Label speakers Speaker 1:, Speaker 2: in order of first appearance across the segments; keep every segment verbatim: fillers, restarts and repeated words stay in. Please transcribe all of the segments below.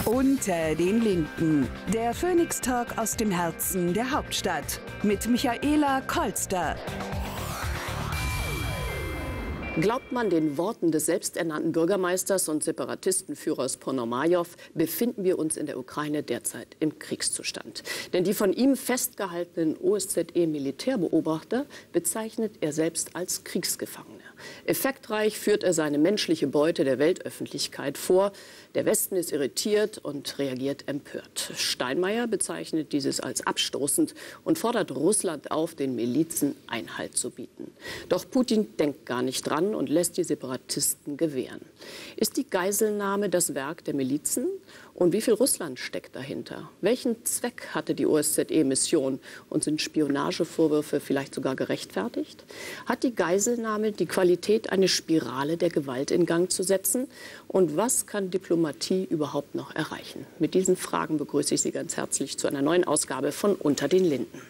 Speaker 1: Unter den Linden. Der Phoenix Talk aus dem Herzen der Hauptstadt. Mit Michaela Kolster.
Speaker 2: Glaubt man den Worten des selbsternannten Bürgermeisters und Separatistenführers Ponomajow, befinden wir uns in der Ukraine derzeit im Kriegszustand. Denn die von ihm festgehaltenen O S Z E-Militärbeobachter bezeichnet er selbst als Kriegsgefangene. Effektreich führt er seine menschliche Beute der Weltöffentlichkeit vor. Der Westen ist irritiert und reagiert empört. Steinmeier bezeichnet dieses als abstoßend und fordert Russland auf, den Milizen Einhalt zu bieten. Doch Putin denkt gar nicht dran und lässt die Separatisten gewähren. Ist die Geiselnahme das Werk der Milizen? Und wie viel Russland steckt dahinter? Welchen Zweck hatte die O S Z E-Mission? Und sind Spionagevorwürfe vielleicht sogar gerechtfertigt? Hat die Geiselnahme die Qualität, eine Spirale der Gewalt in Gang zu setzen? Und was kann Diplomatie überhaupt noch erreichen? Mit diesen Fragen begrüße ich Sie ganz herzlich zu einer neuen Ausgabe von Unter den Linden.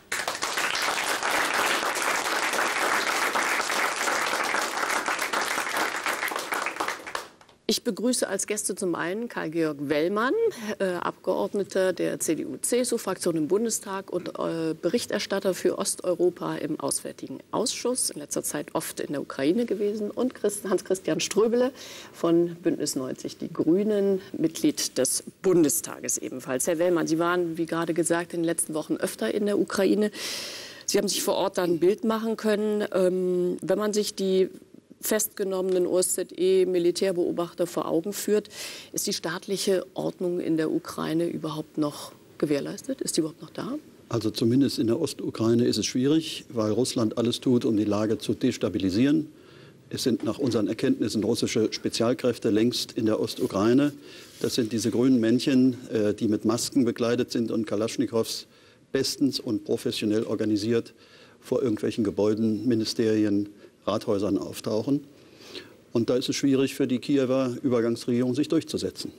Speaker 2: Ich begrüße als Gäste zum einen Karl-Georg Wellmann, äh, Abgeordneter der C D U-C S U-Fraktion im Bundestag und äh, Berichterstatter für Osteuropa im Auswärtigen Ausschuss, in letzter Zeit oft in der Ukraine gewesen, und Christ- Hans-Christian Ströbele von Bündnis neunzig Die Grünen, Mitglied des Bundestages ebenfalls. Herr Wellmann, Sie waren, wie gerade gesagt, in den letzten Wochen öfter in der Ukraine. Sie haben sich vor Ort dann ein Bild machen können. Ähm, wenn man sich die festgenommenen O S Z E-Militärbeobachter vor Augen führt, ist die staatliche Ordnung in der Ukraine überhaupt noch gewährleistet? Ist die überhaupt noch da?
Speaker 3: Also zumindest in der Ostukraine ist es schwierig, weil Russland alles tut, um die Lage zu destabilisieren. Es sind nach unseren Erkenntnissen russische Spezialkräfte längst in der Ostukraine. Das sind diese grünen Männchen, die mit Masken bekleidet sind und Kalaschnikows bestens und professionell organisiert vor irgendwelchen Gebäuden, Ministerien, Rathäusern auftauchen. Und da ist es schwierig für die Kiewer Übergangsregierung, sich durchzusetzen.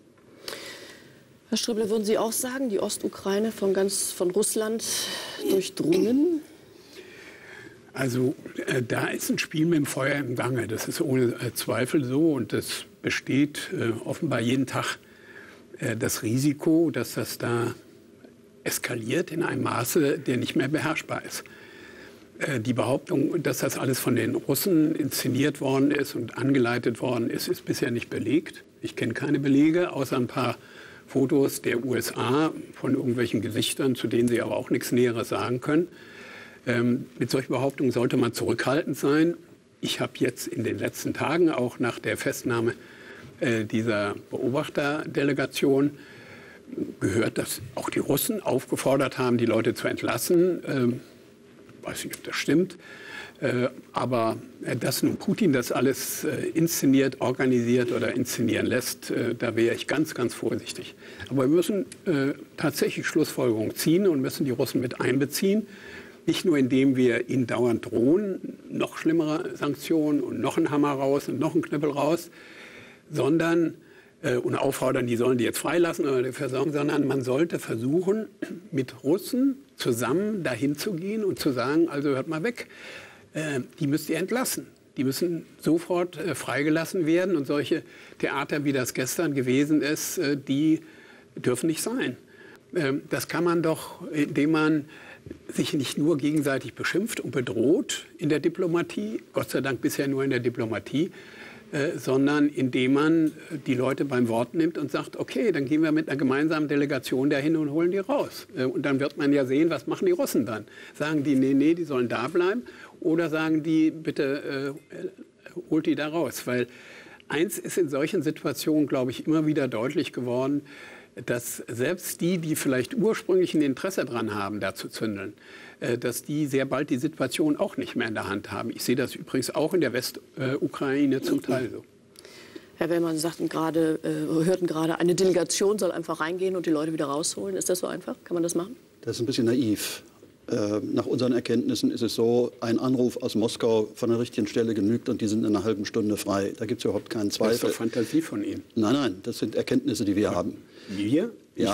Speaker 2: Herr Ströbele, würden Sie auch sagen, die Ostukraine von, ganz, von Russland durchdrungen?
Speaker 4: Also äh, da ist ein Spiel mit dem Feuer im Gange. Das ist ohne äh, Zweifel so. Und das besteht äh, offenbar jeden Tag äh, das Risiko, dass das da eskaliert in einem Maße, der nicht mehr beherrschbar ist. Die Behauptung, dass das alles von den Russen inszeniert worden ist und angeleitet worden ist, ist bisher nicht belegt. Ich kenne keine Belege, außer ein paar Fotos der U S A von irgendwelchen Gesichtern, zu denen sie aber auch nichts Näheres sagen können. Ähm, mit solchen Behauptungen sollte man zurückhaltend sein. Ich habe jetzt in den letzten Tagen, auch nach der Festnahme äh, dieser Beobachterdelegation, gehört, dass auch die Russen aufgefordert haben, die Leute zu entlassen. Ähm, Ich weiß nicht, ob das stimmt, äh, aber äh, dass nun Putin das alles äh, inszeniert, organisiert oder inszenieren lässt, äh, da wäre ich ganz, ganz vorsichtig. Aber wir müssen äh, tatsächlich Schlussfolgerungen ziehen und müssen die Russen mit einbeziehen. Nicht nur, indem wir ihnen dauernd drohen, noch schlimmere Sanktionen und noch ein Hammer raus und noch ein Knüppel raus, sondern äh, und auffordern, die sollen die jetzt freilassen oder dafür sorgen, sondern man sollte versuchen, mit Russen zusammen dahin zu gehen und zu sagen, also hört mal weg, äh, die müsst ihr entlassen. Die müssen sofort äh, freigelassen werden und solche Theater, wie das gestern gewesen ist, äh, die dürfen nicht sein. Äh, das kann man doch, indem man sich nicht nur gegenseitig beschimpft und bedroht in der Diplomatie, Gott sei Dank bisher nur in der Diplomatie, Äh, sondern indem man die Leute beim Wort nimmt und sagt, okay, dann gehen wir mit einer gemeinsamen Delegation dahin und holen die raus. Äh, und dann wird man ja sehen, was machen die Russen dann? Sagen die, nee, nee, die sollen da bleiben? Oder sagen die, bitte äh, holt die da raus? Weil eins ist in solchen Situationen, glaube ich, immer wieder deutlich geworden, dass selbst die, die vielleicht ursprünglich ein Interesse daran haben, da zu zündeln, dass die sehr bald die Situation auch nicht mehr in der Hand haben. Ich sehe das übrigens auch in der Westukraine zum Teil so.
Speaker 2: Herr Wellmann, Sie sagten gerade, äh, hörten gerade, eine Delegation soll einfach reingehen und die Leute wieder rausholen. Ist das so einfach? Kann man das machen?
Speaker 3: Das ist ein bisschen naiv. Äh, nach unseren Erkenntnissen ist es so, ein Anruf aus Moskau von der richtigen Stelle genügt und die sind in einer halben Stunde frei. Da gibt es überhaupt keinen Zweifel.
Speaker 4: Das ist doch Fantasie von Ihnen.
Speaker 3: Nein, nein, das sind Erkenntnisse, die wir haben.
Speaker 4: Wir?
Speaker 3: Ja,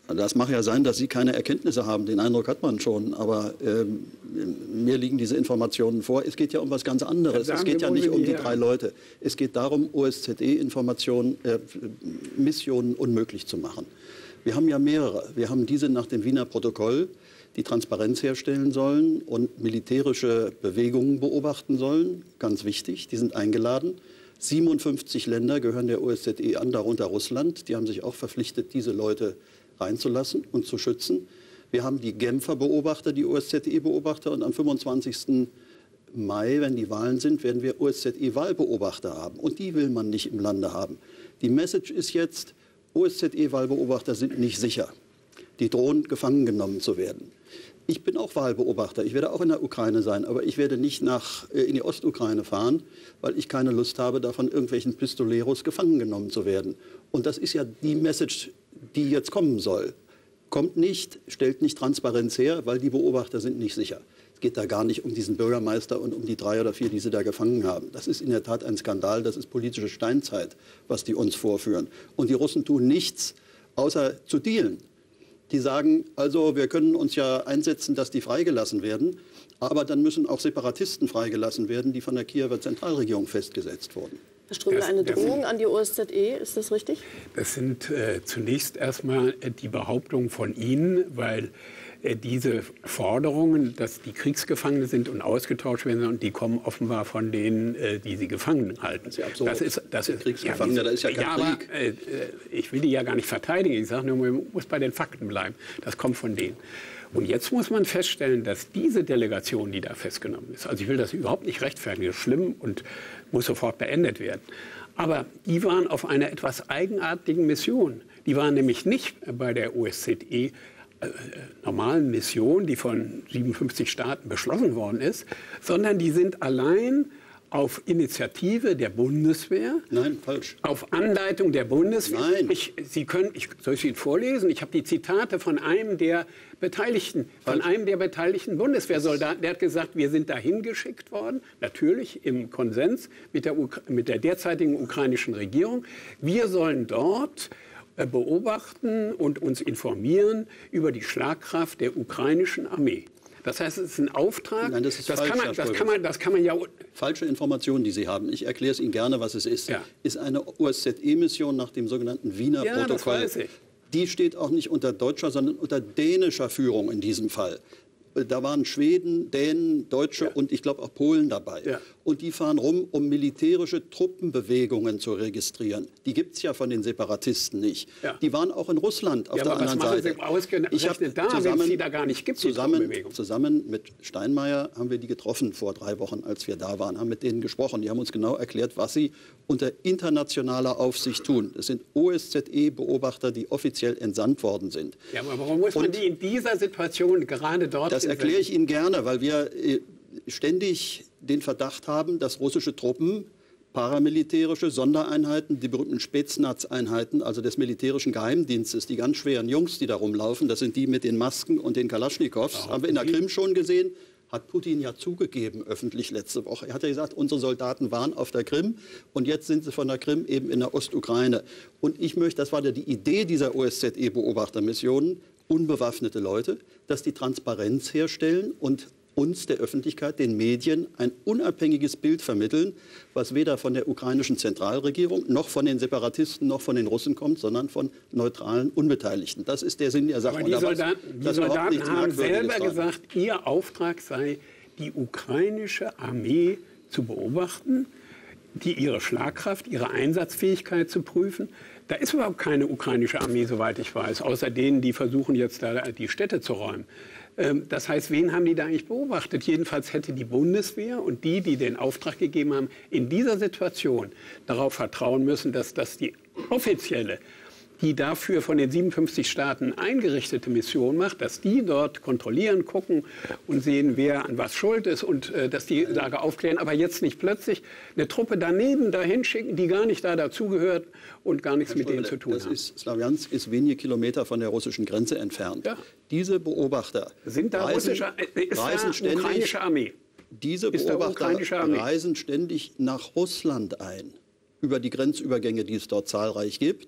Speaker 3: Das mag ja sein, dass Sie keine Erkenntnisse haben, den Eindruck hat man schon, aber ähm, mir liegen diese Informationen vor. Es geht ja um was ganz anderes. Es geht ja nicht um die drei Leute. Es geht darum, O S Z E-Informationen, äh, Missionen unmöglich zu machen. Wir haben ja mehrere. Wir haben diese nach dem Wiener Protokoll, die Transparenz herstellen sollen und militärische Bewegungen beobachten sollen. Ganz wichtig, die sind eingeladen. siebenundfünfzig Länder gehören der O S Z E an, darunter Russland. Die haben sich auch verpflichtet, diese Leute reinzulassen und zu schützen. Wir haben die Genfer Beobachter, die O S Z E-Beobachter, und am fünfundzwanzigsten Mai, wenn die Wahlen sind, werden wir O S Z E-Wahlbeobachter haben. Und die will man nicht im Lande haben. Die Message ist jetzt, O S Z E-Wahlbeobachter sind nicht sicher. Die drohen, gefangen genommen zu werden. Ich bin auch Wahlbeobachter. Ich werde auch in der Ukraine sein, aber ich werde nicht nach, äh, in die Ostukraine fahren, weil ich keine Lust habe, da von irgendwelchen Pistoleros gefangen genommen zu werden. Und das ist ja die Message, die jetzt kommen soll. Kommt nicht, stellt nicht Transparenz her, weil die Beobachter sind nicht sicher. Es geht da gar nicht um diesen Bürgermeister und um die drei oder vier, die sie da gefangen haben. Das ist in der Tat ein Skandal, das ist politische Steinzeit, was die uns vorführen. Und die Russen tun nichts, außer zu dealen. Die sagen, also wir können uns ja einsetzen, dass die freigelassen werden, aber dann müssen auch Separatisten freigelassen werden, die von der Kiewer Zentralregierung festgesetzt wurden.
Speaker 2: Herr Ströbele,
Speaker 4: Das-
Speaker 2: eine
Speaker 4: das
Speaker 2: Drohung
Speaker 4: sind-
Speaker 2: an die O S Z E, ist das richtig?
Speaker 4: Das sind äh, zunächst erstmal äh, die Behauptungen von Ihnen, weil äh, diese Forderungen, dass die Kriegsgefangene sind und ausgetauscht werden, und die kommen offenbar von denen, äh, die sie gefangen halten.
Speaker 3: Das ist ja absurd.
Speaker 4: Das ist, das ist,
Speaker 3: Kriegsgefangene,
Speaker 4: diese-
Speaker 3: da ist ja kein
Speaker 4: ja, aber,
Speaker 3: Krieg.
Speaker 4: äh, äh, ich will die ja gar nicht verteidigen. Ich sage nur, man muss bei den Fakten bleiben. Das kommt von denen. Und jetzt muss man feststellen, dass diese Delegation, die da festgenommen ist, also ich will das überhaupt nicht rechtfertigen, das ist schlimm und muss sofort beendet werden. Aber die waren auf einer etwas eigenartigen Mission. Die waren nämlich nicht bei der O S Z E äh, normalen Mission, die von siebenundfünfzig Staaten beschlossen worden ist, sondern die sind allein auf Initiative der Bundeswehr,
Speaker 3: Nein, falsch.
Speaker 4: auf Anleitung der Bundeswehr.
Speaker 3: Nein.
Speaker 4: Ich, Sie können, ich, soll ich Ihnen vorlesen? Ich habe die Zitate von einem der Beteiligten, von
Speaker 3: Falsch.
Speaker 4: einem der beteiligten Bundeswehrsoldaten. Der hat gesagt, wir sind dahin geschickt worden, natürlich im Konsens mit der, Ukra- mit der derzeitigen ukrainischen Regierung. Wir sollen dort äh, beobachten und uns informieren über die Schlagkraft der ukrainischen Armee. Das heißt, es ist ein Auftrag.
Speaker 3: Nein, das ist
Speaker 4: das,
Speaker 3: falsch,
Speaker 4: kann man,
Speaker 3: Herr
Speaker 4: das,
Speaker 3: Ströbele.
Speaker 4: kann man, das kann man ja.
Speaker 3: Falsche Informationen, die Sie haben. Ich erkläre es Ihnen gerne, was es ist.
Speaker 4: Ja.
Speaker 3: Ist eine O S Z E-Mission nach dem sogenannten Wiener
Speaker 4: Ja, das
Speaker 3: Protokoll.
Speaker 4: weiß ich.
Speaker 3: Die steht auch nicht unter deutscher, sondern unter dänischer Führung in diesem Fall. Da waren Schweden, Dänen, Deutsche
Speaker 4: Ja.
Speaker 3: und ich glaube auch Polen dabei.
Speaker 4: Ja.
Speaker 3: Und die fahren rum, um militärische Truppenbewegungen zu registrieren. Die gibt es ja von den Separatisten nicht.
Speaker 4: Ja.
Speaker 3: Die waren auch in Russland auf
Speaker 4: Ja,
Speaker 3: der
Speaker 4: aber was
Speaker 3: anderen
Speaker 4: machen
Speaker 3: Seite.
Speaker 4: Sie ausgerechnet da, wenn es die da gar nicht gibt, die
Speaker 3: zusammen,
Speaker 4: Truppenbewegung?
Speaker 3: zusammen mit Steinmeier haben wir die getroffen vor drei Wochen, als wir da waren, haben mit denen gesprochen. Die haben uns genau erklärt, was sie unter internationaler Aufsicht tun. Das sind O S Z E-Beobachter, die offiziell entsandt worden sind.
Speaker 4: Ja, aber warum muss man
Speaker 3: Und
Speaker 4: die in dieser Situation gerade dort
Speaker 3: Das erkläre ich Ihnen gerne, weil wir äh, ständig den Verdacht haben, dass russische Truppen, paramilitärische Sondereinheiten, die berühmten Spetsnaz-Einheiten, also des militärischen Geheimdienstes, die ganz schweren Jungs, die da rumlaufen, das sind die mit den Masken und den Kalaschnikows, haben wir in der Krim schon gesehen, hat Putin ja zugegeben öffentlich letzte Woche. Er hat ja gesagt, unsere Soldaten waren auf der Krim und jetzt sind sie von der Krim eben in der Ostukraine. Und ich möchte, das war ja die Idee dieser O S Z E-Beobachtermissionen, unbewaffnete Leute, dass die Transparenz herstellen und uns, der Öffentlichkeit, den Medien, ein unabhängiges Bild vermitteln, was weder von der ukrainischen Zentralregierung noch von den Separatisten noch von den Russen kommt, sondern von neutralen Unbeteiligten. Das ist der Sinn der Sache.
Speaker 4: Aber
Speaker 3: Und
Speaker 4: die
Speaker 3: da war-
Speaker 4: Soldaten, die
Speaker 3: das ist überhaupt
Speaker 4: Soldaten
Speaker 3: nichts
Speaker 4: haben
Speaker 3: Merkwürdiges
Speaker 4: selber
Speaker 3: dran.
Speaker 4: gesagt, ihr Auftrag sei, die ukrainische Armee zu beobachten, die ihre Schlagkraft, ihre Einsatzfähigkeit zu prüfen. Da ist überhaupt keine ukrainische Armee, soweit ich weiß, außer denen, die versuchen jetzt da die Städte zu räumen. Ähm, Das heißt, wen haben die da eigentlich beobachtet? Jedenfalls hätte die Bundeswehr und die, die den Auftrag gegeben haben, in dieser Situation darauf vertrauen müssen, dass das die offizielle, die dafür von den siebenundfünfzig Staaten eingerichtete Mission macht, dass die dort kontrollieren, gucken und sehen, wer an was schuld ist und äh, dass die Lage aufklären. Aber jetzt nicht plötzlich eine Truppe daneben dahin schicken, die gar nicht da dazugehört und gar nichts mit denen zu tun
Speaker 3: Das
Speaker 4: haben.
Speaker 3: ist, Slawiansk ist wenige Kilometer von der russischen Grenze entfernt.
Speaker 4: Ja.
Speaker 3: Diese Beobachter
Speaker 4: Sind da
Speaker 3: reisen,
Speaker 4: russische, äh, ist
Speaker 3: reisen
Speaker 4: da
Speaker 3: ständig,
Speaker 4: ukrainische Armee?
Speaker 3: diese
Speaker 4: ist da
Speaker 3: Beobachter
Speaker 4: ukrainische Armee?
Speaker 3: reisen ständig nach Russland ein, über die Grenzübergänge, die es dort zahlreich gibt,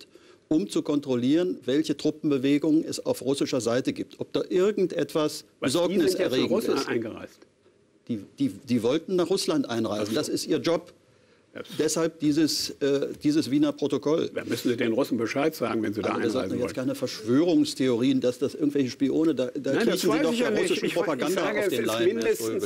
Speaker 3: um zu kontrollieren, welche Truppenbewegungen es auf russischer Seite gibt. Ob da irgendetwas besorgniserregend ist.
Speaker 4: Russland eingereist.
Speaker 3: Die, die, die wollten nach Russland einreisen. Das ist ihr Job. Deshalb dieses, äh, dieses Wiener Protokoll.
Speaker 4: Da müssen Sie den Russen Bescheid sagen, wenn Sie da
Speaker 3: also
Speaker 4: einreisen
Speaker 3: wollen. Das sind jetzt
Speaker 4: wollen.
Speaker 3: keine Verschwörungstheorien, dass das irgendwelche Spione, da, da
Speaker 4: Nein,
Speaker 3: kriechen Sie doch der russischen
Speaker 4: ich,
Speaker 3: Propaganda
Speaker 4: ich sage,
Speaker 3: auf den Leim.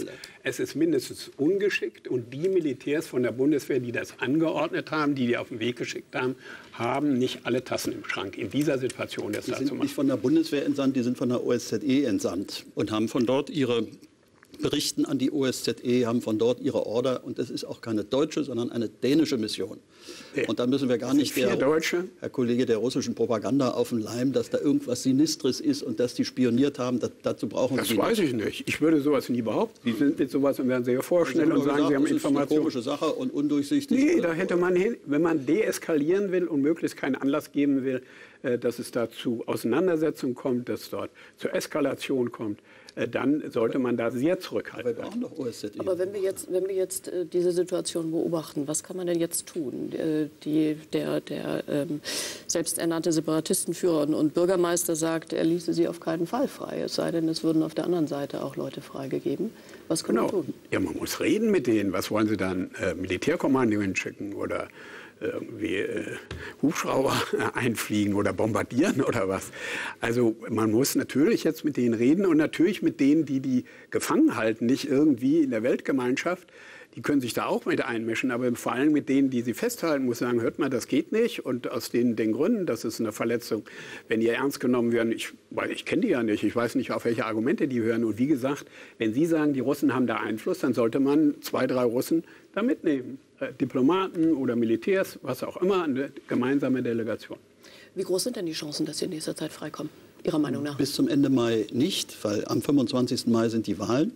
Speaker 4: Es ist mindestens ungeschickt und die Militärs von der Bundeswehr, die das angeordnet haben, die die auf den Weg geschickt haben, haben nicht alle Tassen im Schrank in dieser Situation. Das
Speaker 3: die
Speaker 4: da
Speaker 3: sind
Speaker 4: zu machen.
Speaker 3: nicht von der Bundeswehr entsandt, die sind von der O S Z E entsandt und haben von dort ihre berichten an die O S Z E, haben von dort ihre Order. Und das ist auch keine deutsche, sondern eine dänische Mission. Und da müssen wir gar nicht, der, Herr Kollege, der russischen Propaganda auf den Leim, dass da irgendwas Sinistres ist und dass die spioniert haben. Das, dazu brauchen
Speaker 4: das
Speaker 3: Sie
Speaker 4: weiß
Speaker 3: nicht.
Speaker 4: ich nicht. Ich würde sowas nie behaupten. Sie sind mit sowas und werden sehr vorschnell und sagen,
Speaker 3: gesagt,
Speaker 4: Sie haben
Speaker 3: das
Speaker 4: Informationen.
Speaker 3: Das ist eine komische Sache und undurchsichtig.
Speaker 4: Nee, da hätte man hin, wenn man deeskalieren will und möglichst keinen Anlass geben will, dass es da zu Auseinandersetzungen kommt, dass es dort zur Eskalation kommt, dann sollte man da sehr zurückhalten.
Speaker 3: Aber wir brauchen doch O S Z E.
Speaker 2: Aber wenn wir jetzt, wenn wir jetzt äh, diese Situation beobachten, was kann man denn jetzt tun? Äh, die, der der ähm, selbsternannte Separatistenführer und, und Bürgermeister sagt, er ließe sie auf keinen Fall frei. Es sei denn, es würden auf der anderen Seite auch Leute freigegeben. Was kann
Speaker 4: genau.
Speaker 2: man tun?
Speaker 4: Ja, man muss reden mit denen. Was wollen Sie dann? Äh, Militärkommando hinschicken oder irgendwie äh, Hubschrauber einfliegen oder bombardieren oder was. Also man muss natürlich jetzt mit denen reden und natürlich mit denen, die die gefangen halten, nicht irgendwie in der Weltgemeinschaft. Die können sich da auch mit einmischen, aber vor allem mit denen, die sie festhalten, muss sagen, hört mal, das geht nicht. Und aus den, den Gründen, das ist eine Verletzung, wenn die ernst genommen werden, ich, weil ich kenne die ja nicht, ich weiß nicht, auf welche Argumente die hören. Und wie gesagt, wenn Sie sagen, die Russen haben da Einfluss, dann sollte man zwei, drei Russen da mitnehmen. Äh, Diplomaten oder Militärs, was auch immer, eine gemeinsame Delegation.
Speaker 2: Wie groß sind denn die Chancen, dass Sie in nächster Zeit freikommen, Ihrer Meinung nach?
Speaker 3: Bis zum Ende Mai nicht, weil am fünfundzwanzigsten Mai sind die Wahlen.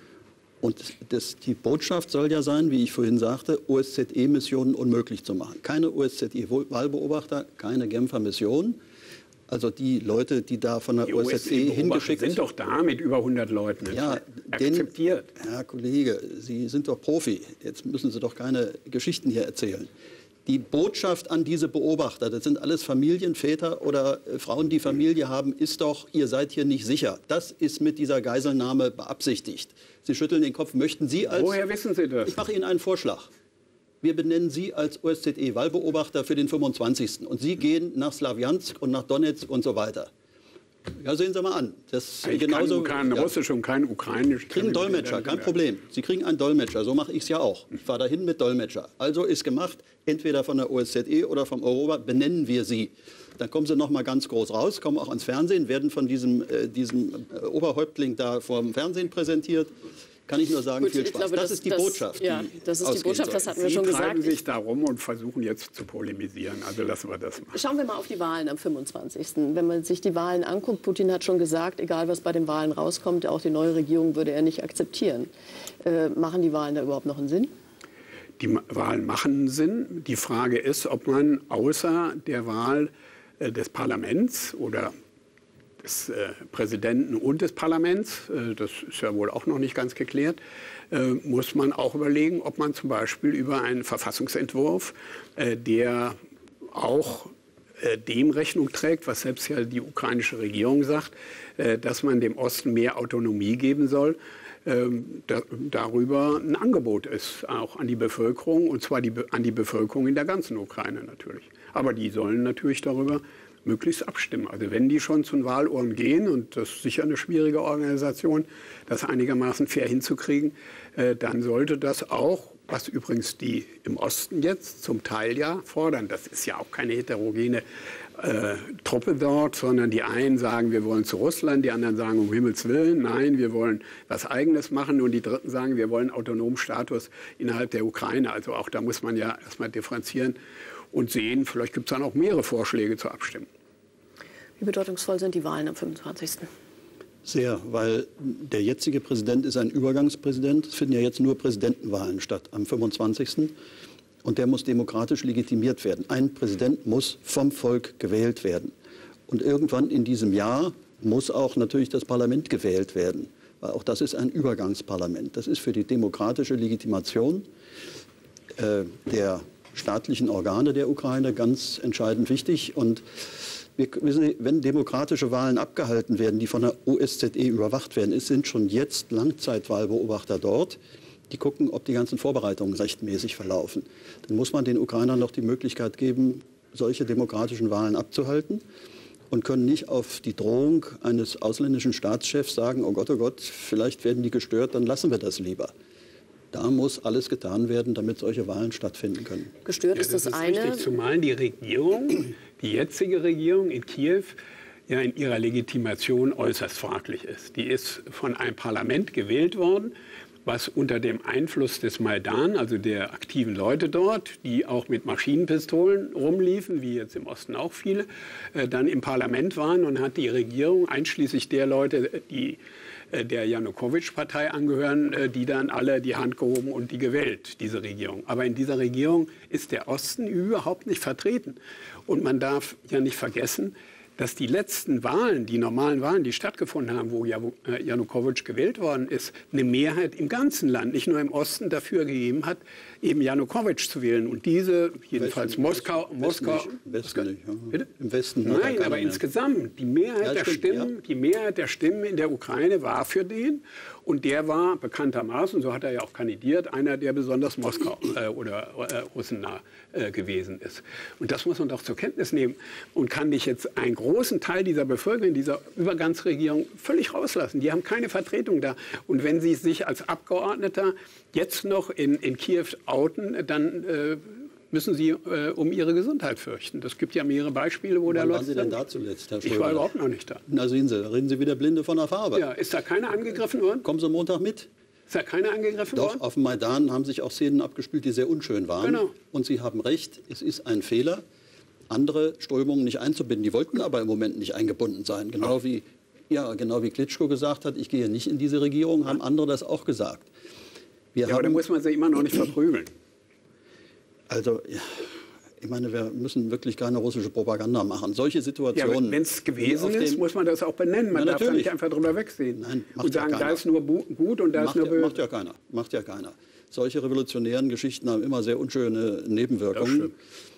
Speaker 3: Und das, die Botschaft soll ja sein, wie ich vorhin sagte, O S Z E-Missionen unmöglich zu machen. Keine O S Z E-Wahlbeobachter, keine Genfer Mission. Also die Leute, die da von der
Speaker 4: die
Speaker 3: O S Z E hingeschickt
Speaker 4: sind doch da mit über hundert Leuten.
Speaker 3: Ja,
Speaker 4: akzeptiert.
Speaker 3: Den, Herr Kollege, Sie sind doch Profi. Jetzt müssen Sie doch keine Geschichten hier erzählen. Die Botschaft an diese Beobachter, das sind alles Familien, Väter oder äh, Frauen, die Familie haben, ist doch, ihr seid hier nicht sicher. Das ist mit dieser Geiselnahme beabsichtigt. Sie schütteln den Kopf. Möchten Sie als...
Speaker 4: Woher wissen Sie das?
Speaker 3: Ich mache Ihnen einen Vorschlag. Wir benennen Sie als O S Z E-Wahlbeobachter für den fünfundzwanzigsten Und Sie gehen nach Slawjansk und nach Donetsk und so weiter. Ja, sehen Sie mal an. Das
Speaker 4: ich
Speaker 3: genauso,
Speaker 4: kann kein
Speaker 3: ja.
Speaker 4: Russisch und kein Ukrainisch.
Speaker 3: Kriegen einen Dolmetscher, kein Problem. Sie kriegen einen Dolmetscher, so mache ich es ja auch. Ich fahre dahin mit Dolmetscher. Also ist gemacht, entweder von der O S Z E oder vom Europa, benennen wir Sie. Dann kommen Sie noch mal ganz groß raus, kommen auch ans Fernsehen, werden von diesem, äh, diesem äh, Oberhäuptling da vom Fernsehen präsentiert. Kann ich nur sagen,
Speaker 2: Gut,
Speaker 3: viel Spaß.
Speaker 2: Glaube,
Speaker 3: das,
Speaker 2: das
Speaker 3: ist die
Speaker 2: das,
Speaker 3: Botschaft.
Speaker 2: Ja,
Speaker 3: die
Speaker 2: das ist die Botschaft, das hatten wir
Speaker 4: Sie
Speaker 2: schon
Speaker 4: treiben
Speaker 2: gesagt.
Speaker 4: sich da rum und versuchen jetzt zu polemisieren. Also lassen wir das mal.
Speaker 2: Schauen wir mal auf die Wahlen am fünfundzwanzigsten Wenn man sich die Wahlen anguckt, Putin hat schon gesagt, egal was bei den Wahlen rauskommt, auch die neue Regierung würde er nicht akzeptieren. Äh, machen die Wahlen da überhaupt noch einen Sinn?
Speaker 4: Die Wahlen machen Sinn. Die Frage ist, ob man außer der Wahl äh, des Parlaments oder des äh, Präsidenten und des Parlaments, äh, das ist ja wohl auch noch nicht ganz geklärt, äh, muss man auch überlegen, ob man zum Beispiel über einen Verfassungsentwurf, äh, der auch äh, dem Rechnung trägt, was selbst ja die ukrainische Regierung sagt, äh, dass man dem Osten mehr Autonomie geben soll, äh, da, darüber ein Angebot ist, auch an die Bevölkerung, und zwar die, an die Bevölkerung in der ganzen Ukraine natürlich. Aber die sollen natürlich darüber möglichst abstimmen. Also wenn die schon zu den Wahlurnen gehen, und das ist sicher eine schwierige Organisation, das einigermaßen fair hinzukriegen, äh, dann sollte das auch, was übrigens die im Osten jetzt zum Teil ja fordern, das ist ja auch keine heterogene äh, Truppe dort, sondern die einen sagen, wir wollen zu Russland, die anderen sagen, um Himmels Willen, nein, wir wollen was Eigenes machen, und die Dritten sagen, wir wollen autonomen Status innerhalb der Ukraine. Also auch da muss man ja erstmal differenzieren und sehen, vielleicht gibt es dann auch mehrere Vorschläge zur Abstimmung.
Speaker 2: Wie bedeutungsvoll sind die Wahlen am fünfundzwanzigsten
Speaker 3: Sehr, weil der jetzige Präsident ist ein Übergangspräsident. Es finden ja jetzt nur Präsidentenwahlen statt am fünfundzwanzigsten Und der muss demokratisch legitimiert werden. Ein Präsident muss vom Volk gewählt werden. Und irgendwann in diesem Jahr muss auch natürlich das Parlament gewählt werden. Weil auch das ist ein Übergangsparlament. Das ist für die demokratische Legitimation äh, der staatlichen Organe der Ukraine ganz entscheidend wichtig. Und wir wissen, wenn demokratische Wahlen abgehalten werden, die von der O S Z E überwacht werden, es sind schon jetzt Langzeitwahlbeobachter dort, die gucken, ob die ganzen Vorbereitungen rechtmäßig verlaufen. Dann muss man den Ukrainern noch die Möglichkeit geben, solche demokratischen Wahlen abzuhalten und können nicht auf die Drohung eines ausländischen Staatschefs sagen, oh Gott, oh Gott, vielleicht werden die gestört, dann lassen wir das lieber. Da muss alles getan werden, damit solche Wahlen stattfinden können.
Speaker 2: Gestört
Speaker 4: ja,
Speaker 2: ist das,
Speaker 4: das ist
Speaker 2: eine.
Speaker 4: Richtig, zumal die Regierung, die jetzige Regierung in Kiew, ja in ihrer Legitimation äußerst fraglich ist. Die ist von einem Parlament gewählt worden, was unter dem Einfluss des Maidan, also der aktiven Leute dort, die auch mit Maschinenpistolen rumliefen, wie jetzt im Osten auch viele, äh, dann im Parlament waren und hat die Regierung, einschließlich der Leute, die äh, der Janukowitsch-Partei angehören, äh, die dann alle die Hand gehoben und die gewählt, diese Regierung. Aber in dieser Regierung ist der Osten überhaupt nicht vertreten. Und man darf ja nicht vergessen, dass die letzten Wahlen, die normalen Wahlen, die stattgefunden haben, wo Janukowitsch gewählt worden ist, eine Mehrheit im ganzen Land, nicht nur im Osten, dafür gegeben hat, eben Janukowitsch zu wählen. Und diese, jedenfalls
Speaker 3: Westen,
Speaker 4: Moskau...
Speaker 3: Westen
Speaker 4: Moskau
Speaker 3: nicht, Westen nicht, ja.
Speaker 4: Bitte?
Speaker 3: Im Westen.
Speaker 4: Nein, aber mehr. insgesamt, die Mehrheit,
Speaker 3: ja,
Speaker 4: der
Speaker 3: stimmt,
Speaker 4: Stimmen,
Speaker 3: ja.
Speaker 4: die Mehrheit der Stimmen in der Ukraine war für den. Und der war bekanntermaßen, so hat er ja auch kandidiert, einer, der besonders Moskau äh, oder äh, russennah äh, gewesen ist. Und das muss man doch zur Kenntnis nehmen. Und kann nicht jetzt einen großen Teil dieser Bevölkerung, dieser Übergangsregierung völlig rauslassen. Die haben keine Vertretung da. Und wenn sie sich als Abgeordneter jetzt noch in, in Kiew outen, dann äh, müssen sie äh, um ihre Gesundheit fürchten. Das gibt ja mehrere Beispiele, wo
Speaker 3: Wann
Speaker 4: der Leute...
Speaker 3: waren Sie denn da zuletzt, Herr Schröder?
Speaker 4: Ich war überhaupt noch nicht da.
Speaker 3: Na sehen Sie, da reden Sie wieder Blinde von der Farbe.
Speaker 4: Ja, ist da keiner angegriffen worden?
Speaker 3: Kommen Sie Montag mit?
Speaker 4: Ist da keiner angegriffen
Speaker 3: Doch,
Speaker 4: worden?
Speaker 3: auf dem Maidan haben sich auch Szenen abgespielt, die sehr unschön waren.
Speaker 4: Genau.
Speaker 3: Und Sie haben recht, es ist ein Fehler, andere Strömungen nicht einzubinden. Die wollten aber im Moment nicht eingebunden sein. Genau wie, ja, genau wie Klitschko gesagt hat, ich gehe nicht in diese Regierung, haben andere das auch gesagt. Wir
Speaker 4: Ja, aber da
Speaker 3: haben,
Speaker 4: muss man sie immer noch nicht verprügeln.
Speaker 3: also, ja, ich meine, wir müssen wirklich keine russische Propaganda machen. Solche
Speaker 4: Ja,
Speaker 3: Situationen...
Speaker 4: wenn es gewesen
Speaker 3: auf
Speaker 4: ist,
Speaker 3: dem-
Speaker 4: muss man das auch benennen. Man
Speaker 3: Ja,
Speaker 4: darf da
Speaker 3: natürlich.
Speaker 4: nicht einfach drüber wegsehen
Speaker 3: Nein, macht
Speaker 4: und
Speaker 3: ja
Speaker 4: sagen, da
Speaker 3: keiner.
Speaker 4: ist nur bu- gut und da ist
Speaker 3: Macht
Speaker 4: nur
Speaker 3: ja,
Speaker 4: böse.
Speaker 3: macht ja keiner. Macht ja keiner. Solche revolutionären Geschichten haben immer sehr unschöne
Speaker 4: Das
Speaker 3: Nebenwirkungen.
Speaker 4: stimmt.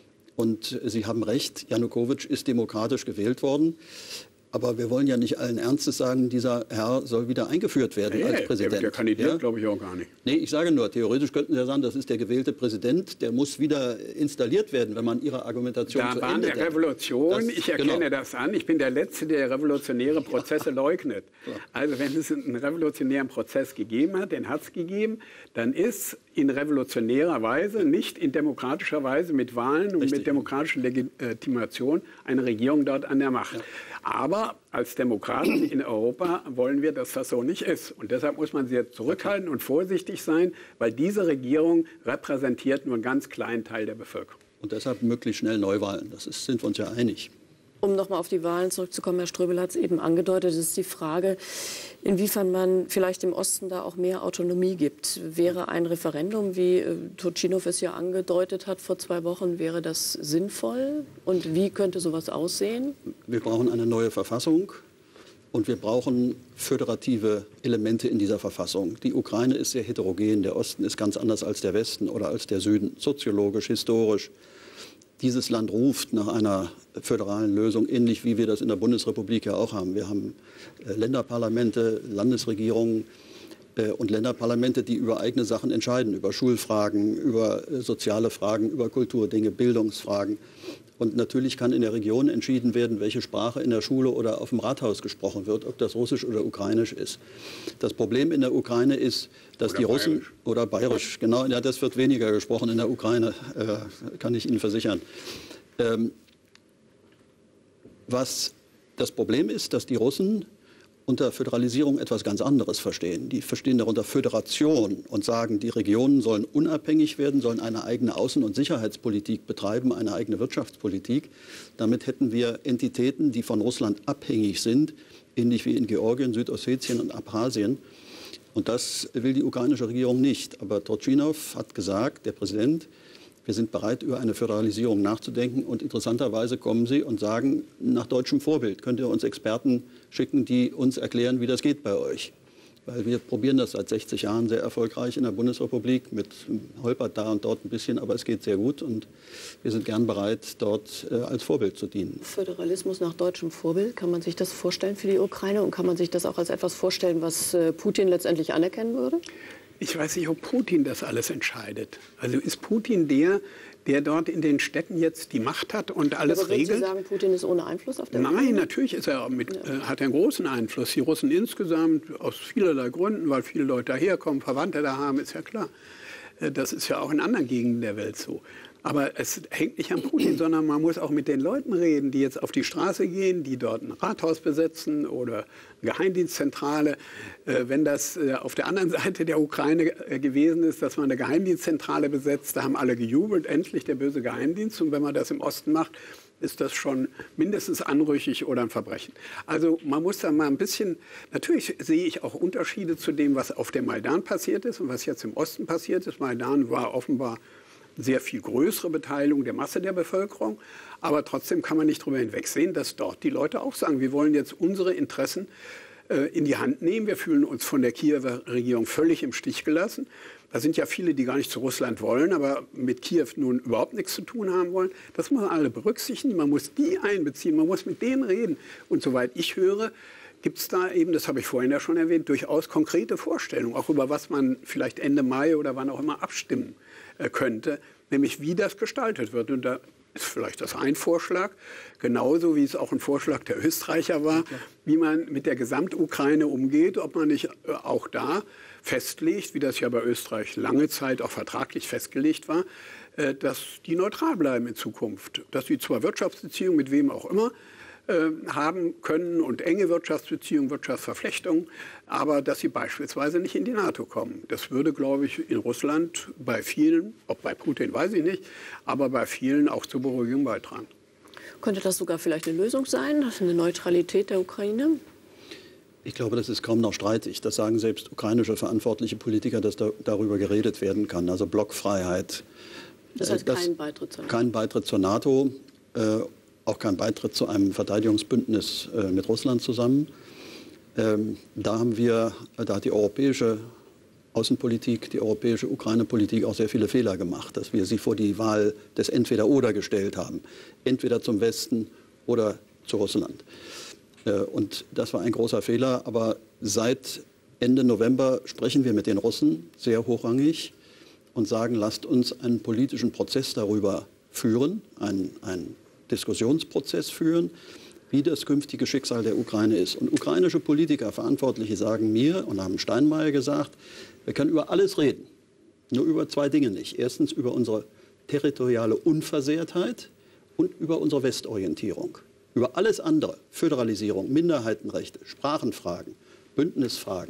Speaker 3: Und Sie haben recht, Janukowitsch ist demokratisch gewählt worden. Aber wir wollen ja nicht allen Ernstes sagen, dieser Herr soll wieder eingeführt werden
Speaker 4: Nee,
Speaker 3: als
Speaker 4: der
Speaker 3: Präsident.
Speaker 4: wird ja kandidiert,
Speaker 3: Ja?
Speaker 4: glaube ich auch gar nicht.
Speaker 3: Nee, ich sage nur, theoretisch könnten Sie ja sagen, das ist der gewählte Präsident, der muss wieder installiert werden, wenn man Ihre Argumentation
Speaker 4: Da
Speaker 3: zu
Speaker 4: war
Speaker 3: Ende
Speaker 4: eine
Speaker 3: denkt.
Speaker 4: Revolution,
Speaker 3: Das-
Speaker 4: ich erkenne
Speaker 3: genau.
Speaker 4: das an. Ich bin der Letzte, der revolutionäre Prozesse leugnet. Also wenn es einen revolutionären Prozess gegeben hat, den hat es gegeben, dann ist in revolutionärer Weise, nicht in demokratischer Weise mit Wahlen und
Speaker 3: Richtig.
Speaker 4: mit demokratischer Legitimation eine Regierung dort an der Macht. Aber als Demokraten in Europa wollen wir, dass das so nicht ist. Und deshalb muss man sehr zurückhaltend und vorsichtig sein, weil diese Regierung repräsentiert nur einen ganz kleinen Teil der Bevölkerung.
Speaker 3: Und deshalb möglichst schnell Neuwahlen. Das ist, sind wir uns ja einig.
Speaker 2: Um noch mal auf die Wahlen zurückzukommen, Herr Ströbel hat es eben angedeutet, es ist die Frage, inwiefern man vielleicht im Osten da auch mehr Autonomie gibt. Wäre ein Referendum, wie äh, Turchynov es ja angedeutet hat vor zwei Wochen, wäre das sinnvoll? Und wie könnte sowas aussehen?
Speaker 3: Wir brauchen eine neue Verfassung und wir brauchen föderative Elemente in dieser Verfassung. Die Ukraine ist sehr heterogen, der Osten ist ganz anders als der Westen oder als der Süden, soziologisch, historisch. Dieses Land ruft nach einer föderalen Lösung, ähnlich wie wir das in der Bundesrepublik ja auch haben. Wir haben äh, Länderparlamente, Landesregierungen äh, und Länderparlamente, die über eigene Sachen entscheiden, über Schulfragen, über äh, soziale Fragen, über Kulturdinge, Bildungsfragen. Und natürlich kann in der Region entschieden werden, welche Sprache in der Schule oder auf dem Rathaus gesprochen wird, ob das Russisch oder Ukrainisch ist. Das Problem in der Ukraine ist, dass
Speaker 4: Oder
Speaker 3: die Russen
Speaker 4: Bayerisch.
Speaker 3: oder Bayerisch, genau, ja, das wird weniger gesprochen in der Ukraine, äh, kann ich Ihnen versichern. Ähm, was das Problem ist, dass die Russen unter Föderalisierung etwas ganz anderes verstehen. Die verstehen darunter Föderation und sagen, die Regionen sollen unabhängig werden, sollen eine eigene Außen- und Sicherheitspolitik betreiben, eine eigene Wirtschaftspolitik. Damit hätten wir Entitäten, die von Russland abhängig sind, ähnlich wie in Georgien, Südossetien und Abchasien. Und das will die ukrainische Regierung nicht. Aber Turchynov hat gesagt, der Präsident, wir sind bereit, über eine Föderalisierung nachzudenken. Und interessanterweise kommen sie und sagen, nach deutschem Vorbild könnt ihr uns Experten schicken, die uns erklären, wie das geht bei euch. Weil wir probieren das seit sechzig Jahren sehr erfolgreich in der Bundesrepublik, mit holpert da und dort ein bisschen, aber es geht sehr gut und wir sind gern bereit, dort äh, als Vorbild zu dienen.
Speaker 2: Föderalismus nach deutschem Vorbild, kann man sich das vorstellen für die Ukraine und kann man sich das auch als etwas vorstellen, was äh, Putin letztendlich anerkennen würde?
Speaker 4: Ich weiß nicht, ob Putin das alles entscheidet. Also ist Putin der, der dort in den Städten jetzt die Macht hat und alles
Speaker 2: aber
Speaker 4: regelt?
Speaker 2: Sie sagen, Putin ist ohne Einfluss auf der
Speaker 4: Nein,
Speaker 2: Ukraine?
Speaker 4: natürlich ist er mit,
Speaker 2: Ja.
Speaker 4: äh, hat er einen großen Einfluss. Die Russen insgesamt, aus vielerlei Gründen, weil viele Leute daherkommen, Verwandte da haben, ist ja klar. Äh, das ist ja auch in anderen Gegenden der Welt so. Aber es hängt nicht an Putin, sondern man muss auch mit den Leuten reden, die jetzt auf die Straße gehen, die dort ein Rathaus besetzen oder eine Geheimdienstzentrale. Äh, wenn das äh, auf der anderen Seite der Ukraine äh, gewesen ist, dass man eine Geheimdienstzentrale besetzt, da haben alle gejubelt, endlich der böse Geheimdienst. Und wenn man das im Osten macht, ist das schon mindestens anrüchig oder ein Verbrechen. Also man muss da mal ein bisschen, natürlich sehe ich auch Unterschiede zu dem, was auf dem Maidan passiert ist und was jetzt im Osten passiert ist. Maidan war offenbar sehr viel größere Beteiligung der Masse der Bevölkerung. Aber trotzdem kann man nicht darüber hinwegsehen, dass dort die Leute auch sagen, wir wollen jetzt unsere Interessen äh, in die Hand nehmen. Wir fühlen uns von der Kiewer Regierung völlig im Stich gelassen. Da sind ja viele, die gar nicht zu Russland wollen, aber mit Kiew nun überhaupt nichts zu tun haben wollen. Das muss man alle berücksichtigen. Man muss die einbeziehen, man muss mit denen reden. Und soweit ich höre, gibt es da eben, das habe ich vorhin ja schon erwähnt, durchaus konkrete Vorstellungen, auch über was man vielleicht Ende Mai oder wann auch immer abstimmen könnte, nämlich wie das gestaltet wird. Und da ist vielleicht das ein Vorschlag, genauso wie es auch ein Vorschlag der Österreicher war, wie man mit der Gesamtukraine umgeht, ob man nicht auch da festlegt, wie das ja bei Österreich lange Zeit auch vertraglich festgelegt war, dass die neutral bleiben in Zukunft. Dass sie zwar Wirtschaftsbeziehungen mit wem auch immer haben können und enge Wirtschaftsbeziehungen, Wirtschaftsverflechtungen, aber dass sie beispielsweise nicht in die NATO kommen. Das würde, glaube ich, in Russland bei vielen, ob bei Putin weiß ich nicht, aber bei vielen auch zur Beruhigung beitragen.
Speaker 2: Könnte das sogar vielleicht eine Lösung sein, eine Neutralität der Ukraine?
Speaker 3: Ich glaube, das ist kaum noch streitig. Das sagen selbst ukrainische verantwortliche Politiker, dass da, darüber geredet werden kann. Also Blockfreiheit.
Speaker 2: Das heißt
Speaker 3: das,
Speaker 2: kein Beitritt zur NATO?
Speaker 3: Kein Beitritt zur NATO. Äh, auch kein Beitritt zu einem Verteidigungsbündnis äh, mit Russland zusammen. Ähm, da haben wir, da hat die europäische Außenpolitik, die europäische Ukraine-Politik auch sehr viele Fehler gemacht, dass wir sie vor die Wahl des Entweder-Oder gestellt haben. Entweder zum Westen oder zu Russland. Äh, und das war ein großer Fehler. Aber seit Ende November sprechen wir mit den Russen sehr hochrangig und sagen, lasst uns einen politischen Prozess darüber führen, ein, ein Diskussionsprozess führen, wie das künftige Schicksal der Ukraine ist. Und ukrainische Politiker, Verantwortliche sagen mir und haben Steinmeier gesagt, wir können über alles reden, nur über zwei Dinge nicht. Erstens über unsere territoriale Unversehrtheit und über unsere Westorientierung. Über alles andere, Föderalisierung, Minderheitenrechte, Sprachenfragen, Bündnisfragen.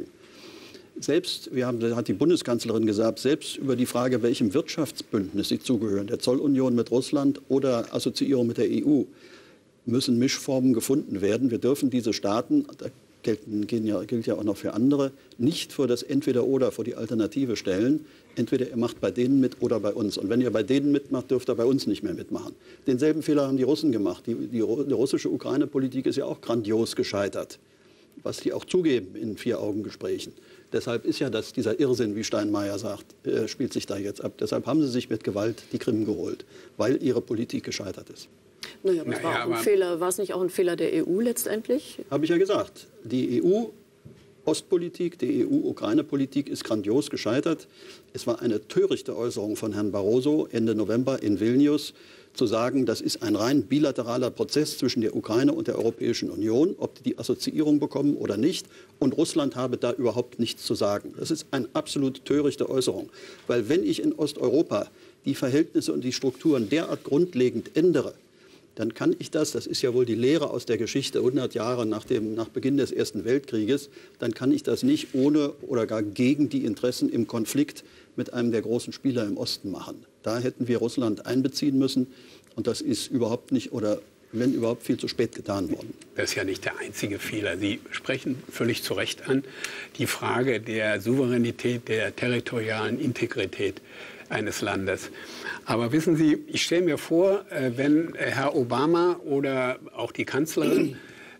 Speaker 3: Selbst, wir haben, hat die Bundeskanzlerin gesagt, selbst über die Frage, welchem Wirtschaftsbündnis sie zugehören, der Zollunion mit Russland oder Assoziierung mit der E U, müssen Mischformen gefunden werden. Wir dürfen diese Staaten, da gelten, gehen ja, gilt ja auch noch für andere, nicht vor das Entweder-Oder, vor die Alternative stellen. Entweder ihr macht bei denen mit oder bei uns. Und wenn ihr bei denen mitmacht, dürft ihr bei uns nicht mehr mitmachen. Denselben Fehler haben die Russen gemacht. Die, die, die russische Ukraine-Politik ist ja auch grandios gescheitert, was die auch zugeben in Vier-Augen-Gesprächen. Deshalb ist ja das, dieser Irrsinn, wie Steinmeier sagt, äh, spielt sich da jetzt ab. Deshalb haben sie sich mit Gewalt die Krim geholt, weil ihre Politik gescheitert ist.
Speaker 2: Naja, aber es war, auch ein Fehler. War es nicht auch ein Fehler der E U letztendlich?
Speaker 3: Habe ich ja gesagt. Die E U-Ostpolitik, die E U-Ukraine-Politik ist grandios gescheitert. Es war eine törichte Äußerung von Herrn Barroso Ende November in Vilnius, zu sagen, das ist ein rein bilateraler Prozess zwischen der Ukraine und der Europäischen Union, ob die die Assoziierung bekommen oder nicht. Und Russland habe da überhaupt nichts zu sagen. Das ist eine absolut törichte Äußerung. Weil wenn ich in Osteuropa die Verhältnisse und die Strukturen derart grundlegend ändere, dann kann ich das, das ist ja wohl die Lehre aus der Geschichte, hundert Jahre nach, dem, nach Beginn des Ersten Weltkrieges, dann kann ich das nicht ohne oder gar gegen die Interessen im Konflikt mit einem der großen Spieler im Osten machen. Da hätten wir Russland einbeziehen müssen und das ist überhaupt nicht oder wenn überhaupt viel zu spät getan worden.
Speaker 4: Das ist ja nicht der einzige Fehler. Sie sprechen völlig zu Recht an die Frage der Souveränität, der territorialen Integrität eines Landes. Aber wissen Sie, ich stelle mir vor, wenn Herr Obama oder auch die Kanzlerin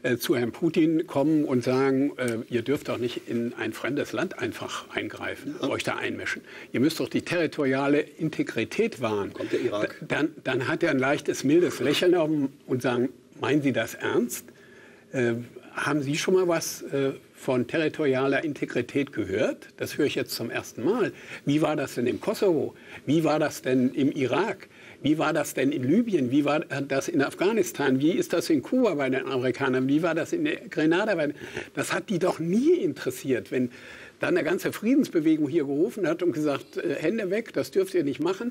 Speaker 4: äh, zu Herrn Putin kommen und sagen, äh, ihr dürft doch nicht in ein fremdes Land einfach eingreifen, ja. euch da einmischen. Ihr müsst doch die territoriale Integrität wahren.
Speaker 3: Kommt der Irak.
Speaker 4: Dann, dann hat er ein leichtes, mildes Lächeln auf und sagen, meinen Sie das ernst? Äh, haben Sie schon mal was äh, von territorialer Integrität gehört? Das höre ich jetzt zum ersten Mal. Wie war das denn im Kosovo? Wie war das denn im Irak? Wie war das denn in Libyen? Wie war das in Afghanistan? Wie ist das in Kuba bei den Amerikanern? Wie war das in Grenada? Das hat die doch nie interessiert. Wenn dann eine ganze Friedensbewegung hier gerufen hat und gesagt, äh, Hände weg, das dürft ihr nicht machen.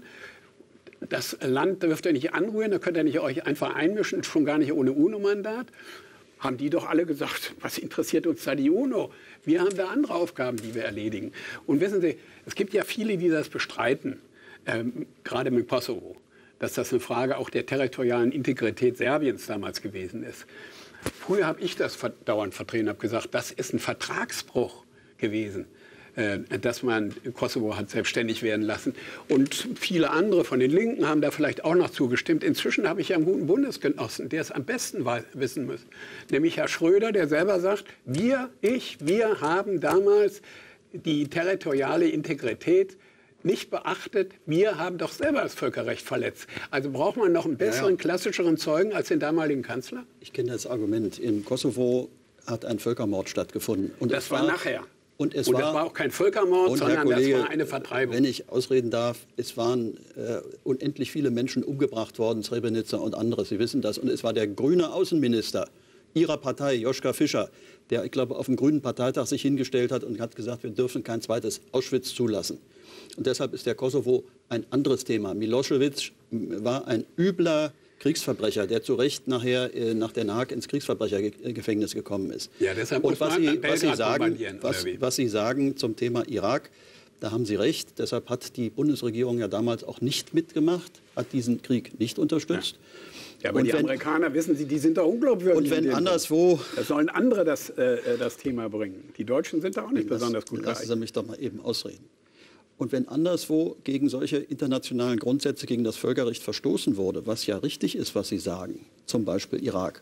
Speaker 4: Das Land dürft ihr nicht anrühren, da könnt ihr nicht euch einfach einmischen, schon gar nicht ohne UNO-Mandat. Haben die doch alle gesagt, was interessiert uns da die UNO? Wir haben da andere Aufgaben, die wir erledigen. Und wissen Sie, es gibt ja viele, die das bestreiten, ähm, gerade mit Kosovo, dass das eine Frage auch der territorialen Integrität Serbiens damals gewesen ist. Früher habe ich das dauernd vertreten, habe gesagt, das ist ein Vertragsbruch gewesen, äh, dass man Kosovo hat selbstständig werden lassen. Und viele andere von den Linken haben da vielleicht auch noch zugestimmt. Inzwischen habe ich ja einen guten Bundesgenossen, der es am besten wissen muss, nämlich Herr Schröder, der selber sagt, wir, ich, wir haben damals die territoriale Integrität nicht beachtet, wir haben doch selber das Völkerrecht verletzt. Also braucht man noch einen besseren, ja, ja. klassischeren Zeugen als den damaligen Kanzler?
Speaker 3: Ich kenne das Argument. Im Kosovo hat ein Völkermord stattgefunden. Und
Speaker 4: das war, war nachher.
Speaker 3: Und, es
Speaker 4: und
Speaker 3: war,
Speaker 4: das war auch kein Völkermord, sondern Kollege, das war eine Vertreibung.
Speaker 3: Wenn ich ausreden darf, es waren äh, unendlich viele Menschen umgebracht worden, Srebrenica und andere, Sie wissen das. Und es war der grüne Außenminister Ihrer Partei, Joschka Fischer, der, ich glaube, auf dem Grünen Parteitag sich hingestellt hat und hat gesagt, wir dürfen kein zweites Auschwitz zulassen. Und deshalb ist der Kosovo ein anderes Thema. Milosevic war ein übler Kriegsverbrecher, der zu Recht nachher äh, nach Den Haag ins Kriegsverbrechergefängnis gekommen ist.
Speaker 4: Ja, deshalb
Speaker 3: und was Sie, was, Sie sagen,
Speaker 4: was,
Speaker 3: was Sie sagen zum Thema Irak, da haben Sie recht. Deshalb hat die Bundesregierung ja damals auch nicht mitgemacht, hat diesen Krieg nicht unterstützt.
Speaker 4: Ja. Ja, aber und die wenn, Amerikaner, wissen Sie, die sind doch unglaubwürdig.
Speaker 3: Und wenn anderswo...
Speaker 4: Das sollen andere das, äh, das Thema bringen. Die Deutschen sind da auch nicht das, besonders gut geeignet.
Speaker 3: Lassen Sie mich doch mal eben ausreden. Und wenn anderswo gegen solche internationalen Grundsätze, gegen das Völkerrecht verstoßen wurde, was ja richtig ist, was Sie sagen, zum Beispiel Irak.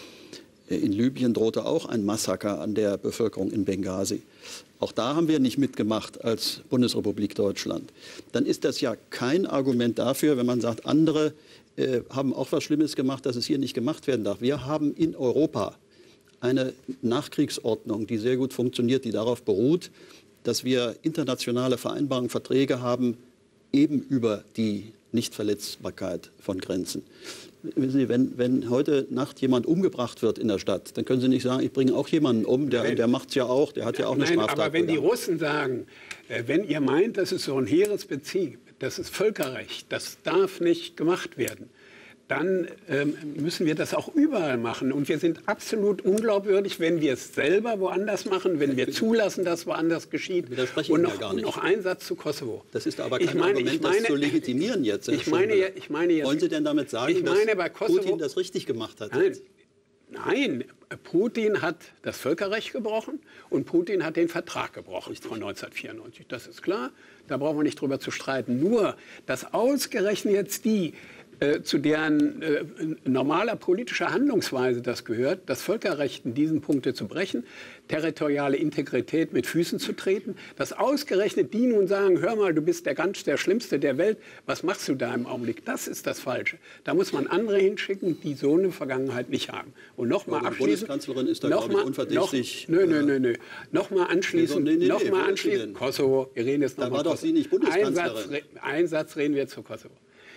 Speaker 3: In Libyen drohte auch ein Massaker an der Bevölkerung in Benghazi. Auch da haben wir nicht mitgemacht als Bundesrepublik Deutschland. Dann ist das ja kein Argument dafür, wenn man sagt, andere äh, haben auch was Schlimmes gemacht, dass es hier nicht gemacht werden darf. Wir haben in Europa eine Nachkriegsordnung, die sehr gut funktioniert, die darauf beruht, dass wir internationale Vereinbarungen, Verträge haben, eben über die Nichtverletzbarkeit von Grenzen. Wissen Sie, wenn, wenn heute Nacht jemand umgebracht wird in der Stadt, dann können Sie nicht sagen, ich bringe auch jemanden um, der, der macht es ja auch, der hat ja auch eine
Speaker 4: Nein,
Speaker 3: Straftat
Speaker 4: aber wenn
Speaker 3: begangen.
Speaker 4: die Russen sagen, wenn ihr meint, das ist so ein hehres Prinzip, das ist Völkerrecht, das darf nicht gemacht werden, dann ähm, müssen wir das auch überall machen. Und wir sind absolut unglaubwürdig, wenn wir es selber woanders machen, wenn wir zulassen, dass woanders geschieht. Und noch, ja gar nicht. noch ein Satz zu Kosovo.
Speaker 3: Das ist aber kein
Speaker 4: ich meine,
Speaker 3: Argument,
Speaker 4: ich meine,
Speaker 3: das zu legitimieren jetzt.
Speaker 4: Ich meine, ich meine jetzt,
Speaker 3: Wollen Sie denn damit sagen,
Speaker 4: ich meine,
Speaker 3: dass
Speaker 4: bei Kosovo,
Speaker 3: Putin das richtig gemacht hat?
Speaker 4: Nein, nein, Putin hat das Völkerrecht gebrochen und Putin hat den Vertrag gebrochen richtig. Von neunzehnhundertvierundneunzig. Das ist klar, da brauchen wir nicht drüber zu streiten. Nur, dass ausgerechnet jetzt die, zu deren äh, normaler politischer Handlungsweise das gehört, das Völkerrecht in diesen Punkte zu brechen, territoriale Integrität mit Füßen zu treten, dass ausgerechnet die nun sagen, hör mal, du bist der ganz der Schlimmste der Welt, was machst du da im Augenblick? Das ist das Falsche. Da muss man andere hinschicken, die so eine Vergangenheit nicht haben. Und nochmal abschließend...
Speaker 3: Die Bundeskanzlerin ist da,
Speaker 4: noch
Speaker 3: glaube ich, unverdächtig.
Speaker 4: Noch, nö, nö, nö, nö. Nochmal anschließend,
Speaker 3: nee, nee,
Speaker 4: noch
Speaker 3: nee,
Speaker 4: mal anschließend Kosovo, wir reden jetzt nochmal
Speaker 3: Da war doch Sie nicht Bundeskanzlerin.
Speaker 4: Ein Satz reden wir zu Kosovo.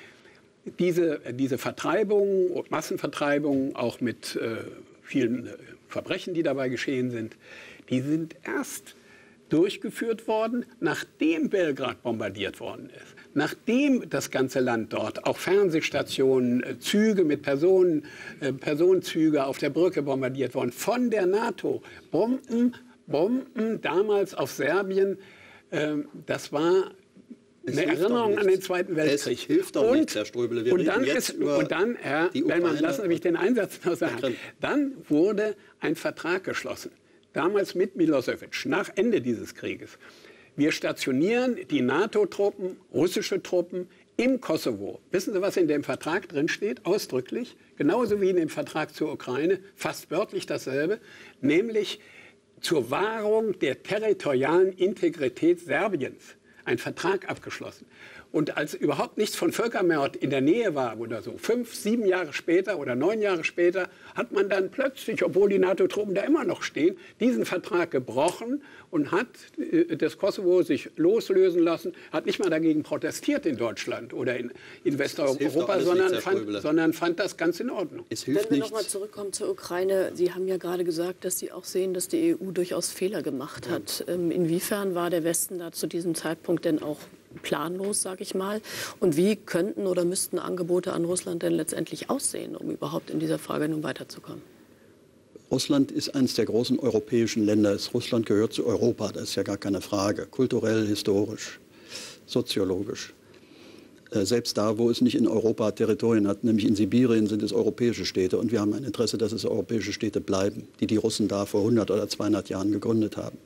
Speaker 4: Diese, diese Vertreibung, Massenvertreibung, auch mit äh, vielen äh, Verbrechen, die dabei geschehen sind, die sind erst durchgeführt worden, nachdem Belgrad bombardiert worden ist. Nachdem das ganze Land dort, auch Fernsehstationen, äh, Züge mit Personen, äh, Personenzüge auf der Brücke bombardiert worden, von der NATO. Bomben, Bomben damals auf Serbien, äh, das war...
Speaker 3: Es
Speaker 4: eine Erinnerung an den Zweiten Weltkrieg.
Speaker 3: Es hilft doch
Speaker 4: und,
Speaker 3: nichts, Herr Ströbele. Wir
Speaker 4: und dann,
Speaker 3: reden jetzt
Speaker 4: ist,
Speaker 3: über
Speaker 4: und dann Herr Bellmann, lassen Sie mich den Einsatz noch sagen. Dann wurde ein Vertrag geschlossen, damals mit Milosevic, nach Ende dieses Krieges. Wir stationieren die NATO-Truppen, russische Truppen im Kosovo. Wissen Sie, was in dem Vertrag drin steht? Ausdrücklich, genauso wie in dem Vertrag zur Ukraine, fast wörtlich dasselbe, nämlich zur Wahrung der territorialen Integrität Serbiens. Ein Vertrag abgeschlossen. Und als überhaupt nichts von Völkermord in der Nähe war oder so, fünf, sieben Jahre später oder neun Jahre später, hat man dann plötzlich, obwohl die NATO-Truppen da immer noch stehen, diesen Vertrag gebrochen und hat äh, das Kosovo sich loslösen lassen, hat nicht mal dagegen protestiert in Deutschland oder in, in Westeuropa, sondern fand, sondern fand das ganz in Ordnung.
Speaker 3: Es hilft
Speaker 2: Wenn wir noch mal zurückkommen zur Ukraine, Sie haben ja gerade gesagt, dass Sie auch sehen, dass die E U durchaus Fehler gemacht hat. Ähm, inwiefern war der Westen da zu diesem Zeitpunkt denn auch planlos, sage ich mal? Und wie könnten oder müssten Angebote an Russland denn letztendlich aussehen, um überhaupt in dieser Frage nun weiterzukommen?
Speaker 3: Russland ist eines der großen europäischen Länder. Russland gehört zu Europa, das ist ja gar keine Frage. Kulturell, historisch, soziologisch. Äh, selbst da, wo es nicht in Europa Territorien hat, nämlich in Sibirien, sind es europäische Städte. Und wir haben ein Interesse, dass es europäische Städte bleiben, die die Russen da vor hundert oder zweihundert Jahren gegründet haben.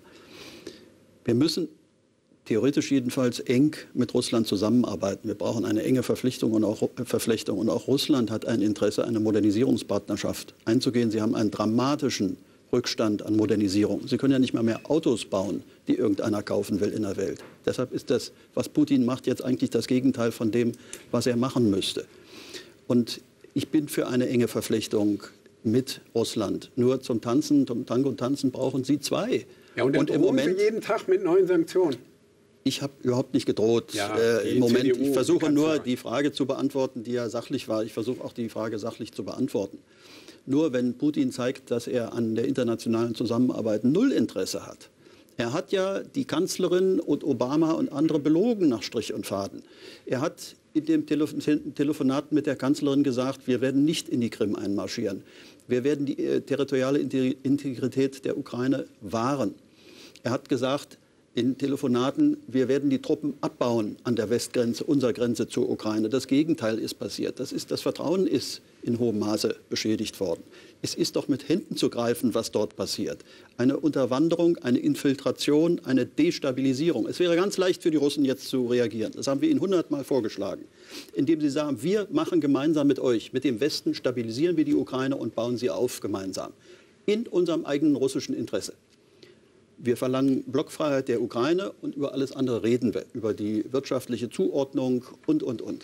Speaker 3: Wir müssen theoretisch jedenfalls eng mit Russland zusammenarbeiten. Wir brauchen eine enge Verpflichtung und auch Verflechtung. Und auch Russland hat ein Interesse, eine Modernisierungspartnerschaft einzugehen. Sie haben einen dramatischen Rückstand an Modernisierung. Sie können ja nicht mal mehr Autos bauen, die irgendeiner kaufen will in der Welt. Deshalb ist das, was Putin macht, jetzt eigentlich das Gegenteil von dem, was er machen müsste. Und ich bin für eine enge Verflechtung mit Russland. Nur zum Tanzen, zum Tango und Tanzen brauchen Sie zwei.
Speaker 4: Ja, und, und im Moment jeden Tag mit neuen Sanktionen.
Speaker 3: Ich habe überhaupt nicht gedroht. Ja, äh, Im Moment, C D U, ich versuche nur, die Frage zu beantworten, die ja sachlich war. Ich versuche auch, die Frage sachlich zu beantworten. Nur wenn Putin zeigt, dass er an der internationalen Zusammenarbeit null Interesse hat. Er hat ja die Kanzlerin und Obama und andere belogen nach Strich und Faden. Er hat in dem Telefon Telefonat mit der Kanzlerin gesagt, wir werden nicht in die Krim einmarschieren. Wir werden die äh, territoriale Integrität der Ukraine wahren. Er hat gesagt, in Telefonaten, wir werden die Truppen abbauen an der Westgrenze, unserer Grenze zur Ukraine. Das Gegenteil ist passiert. Das, ist, das Vertrauen ist in hohem Maße beschädigt worden. Es ist doch mit Händen zu greifen, was dort passiert. Eine Unterwanderung, eine Infiltration, eine Destabilisierung. Es wäre ganz leicht für die Russen jetzt zu reagieren. Das haben wir ihnen hundertmal vorgeschlagen. Indem sie sagen, wir machen gemeinsam mit euch, mit dem Westen, stabilisieren wir die Ukraine und bauen sie auf gemeinsam. In unserem eigenen russischen Interesse. Wir verlangen Blockfreiheit der Ukraine und über alles andere reden wir, über die wirtschaftliche Zuordnung und, und, und.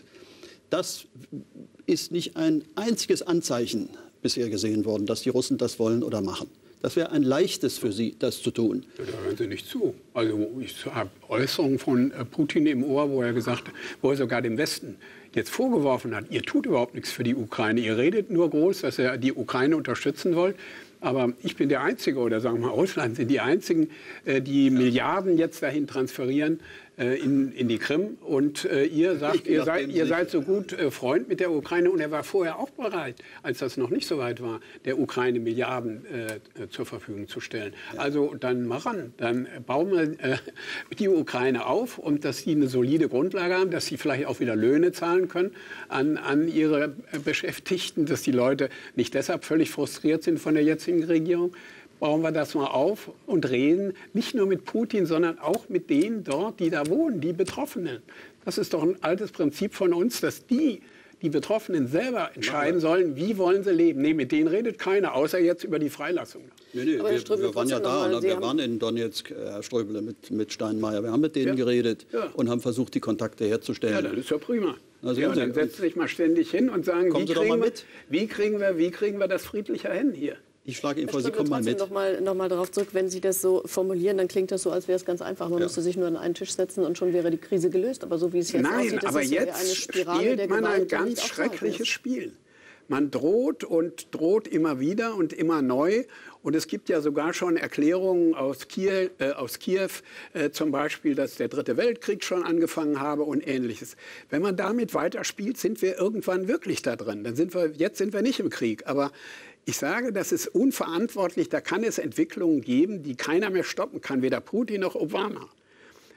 Speaker 3: Das ist nicht ein einziges Anzeichen bisher gesehen worden, dass die Russen das wollen oder machen. Das wäre ein leichtes für sie, das zu tun.
Speaker 4: Ja, da hören Sie nicht zu. Also ich habe Äußerungen von Putin im Ohr, wo er gesagt, wo er sogar dem Westen jetzt vorgeworfen hat, ihr tut überhaupt nichts für die Ukraine. Ihr redet nur groß, dass ihr die Ukraine unterstützen wollt. Aber ich bin der Einzige, oder sagen wir mal, Russland sind die Einzigen, die Milliarden jetzt dahin transferieren in, in die Krim. Und ihr sagt, ihr seid, ihr seid so gut Freund mit der Ukraine. Und er war vorher auch bereit, als das noch nicht so weit war, der Ukraine Milliarden äh, zur Verfügung zu stellen. Ja. Also dann mach ran, dann bauen wir äh, die Ukraine auf, und dass sie eine solide Grundlage haben, dass sie vielleicht auch wieder Löhne zahlen können an, an ihre Beschäftigten, dass die Leute nicht deshalb völlig frustriert sind von der jetzigen Regierung. Bauen wir das mal auf und reden nicht nur mit Putin, sondern auch mit denen dort, die da wohnen, die Betroffenen. Das ist doch ein altes Prinzip von uns, dass die, die Betroffenen selber entscheiden sollen, wie wollen sie leben. Nee, mit denen redet keiner, außer jetzt über die Freilassung.
Speaker 3: Nee, nee, wir, wir waren ja da, mal, wir waren in Donetsk, Herr Ströbele, mit, mit Steinmeier. Wir haben mit denen ja. geredet ja. und haben versucht, die Kontakte herzustellen.
Speaker 4: Ja, das ist ja prima. Also ja, dann setzen Sie sich mal ständig hin und sagen, wie kriegen, wir, wie, kriegen wir, wie kriegen wir das friedlicher hin hier?
Speaker 3: Ich schlage Ihnen vor, Sie kommen mal mit.
Speaker 2: Noch mal, noch mal darauf zurück, wenn Sie das so formulieren, dann klingt das so, als wäre es ganz einfach. Man ja. müsste sich nur an einen Tisch setzen und schon wäre die Krise gelöst. Aber so wie es jetzt
Speaker 4: Nein,
Speaker 2: aussieht,
Speaker 4: aber
Speaker 2: ist es
Speaker 4: jetzt
Speaker 2: ja eine Spirale
Speaker 4: spielt
Speaker 2: der
Speaker 4: man
Speaker 2: Gewalt,
Speaker 4: ein ganz schreckliches Spiel. Man droht und droht immer wieder und immer neu. Und es gibt ja sogar schon Erklärungen aus Kiew, äh, aus Kiew äh, zum Beispiel, dass der Dritte Weltkrieg schon angefangen habe und Ähnliches. Wenn man damit weiterspielt, sind wir irgendwann wirklich da drin. Dann sind wir, jetzt sind wir nicht im Krieg. Aber ich sage, das ist unverantwortlich. Da kann es Entwicklungen geben, die keiner mehr stoppen kann, weder Putin noch Obama.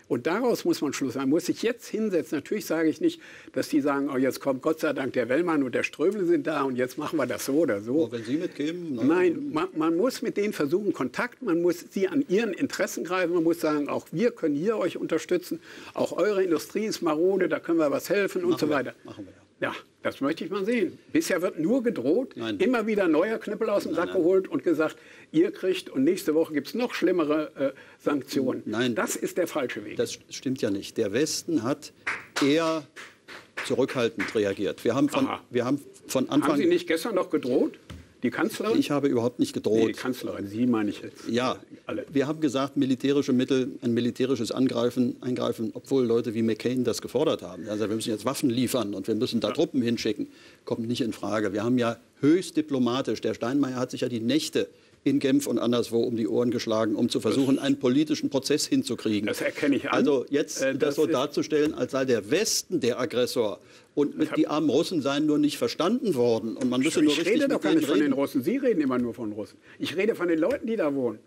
Speaker 4: Und daraus muss man Schluss machen. Man muss sich jetzt hinsetzen. Natürlich sage ich nicht, dass die sagen, oh, jetzt kommt Gott sei Dank der Wellmann und der Ströbel sind da und jetzt machen wir das so oder so.
Speaker 3: Aber wenn Sie mitgeben?
Speaker 4: Nein, Nein man, man muss mit denen versuchen, Kontakt, man muss sie an ihren Interessen greifen, man muss sagen, auch wir können hier euch unterstützen, auch eure Industrie ist marode, da können wir was helfen
Speaker 3: machen
Speaker 4: und so weiter.
Speaker 3: Wir, machen wir ja.
Speaker 4: Ja, das möchte ich mal sehen. Bisher wird nur gedroht,
Speaker 3: Nein.
Speaker 4: immer wieder neuer Knüppel aus dem
Speaker 3: nein,
Speaker 4: Sack
Speaker 3: nein.
Speaker 4: geholt und gesagt, ihr kriegt und nächste Woche gibt es noch schlimmere äh, Sanktionen.
Speaker 3: Nein.
Speaker 4: Das ist der falsche Weg.
Speaker 3: Das stimmt ja nicht. Der Westen hat eher zurückhaltend reagiert. Wir haben von, wir haben von Anfang...
Speaker 4: Haben Sie nicht gestern noch gedroht? Die Kanzlerin?
Speaker 3: Ich habe überhaupt nicht gedroht.
Speaker 4: Nee, die Kanzlerin, Sie meine ich jetzt.
Speaker 3: Ja,
Speaker 4: alle.
Speaker 3: Wir haben gesagt, militärische Mittel, ein militärisches Angreifen, Eingreifen, obwohl Leute wie McCain das gefordert haben. Also wir müssen jetzt Waffen liefern und wir müssen da ja. Truppen hinschicken. Kommt nicht in Frage. Wir haben ja höchst diplomatisch, der Steinmeier hat sich ja die Nächte in Genf und anderswo um die Ohren geschlagen, um zu versuchen, einen politischen Prozess hinzukriegen.
Speaker 4: Das erkenne ich an.
Speaker 3: Also jetzt
Speaker 4: äh,
Speaker 3: das, das so darzustellen, als sei der Westen der Aggressor und mit die armen Russen seien nur nicht verstanden worden. Und man müsse nur
Speaker 4: ich
Speaker 3: richtig
Speaker 4: rede doch gar nicht
Speaker 3: reden.
Speaker 4: von den Russen. Sie reden immer nur von Russen. Ich rede von den Leuten, die da wohnen.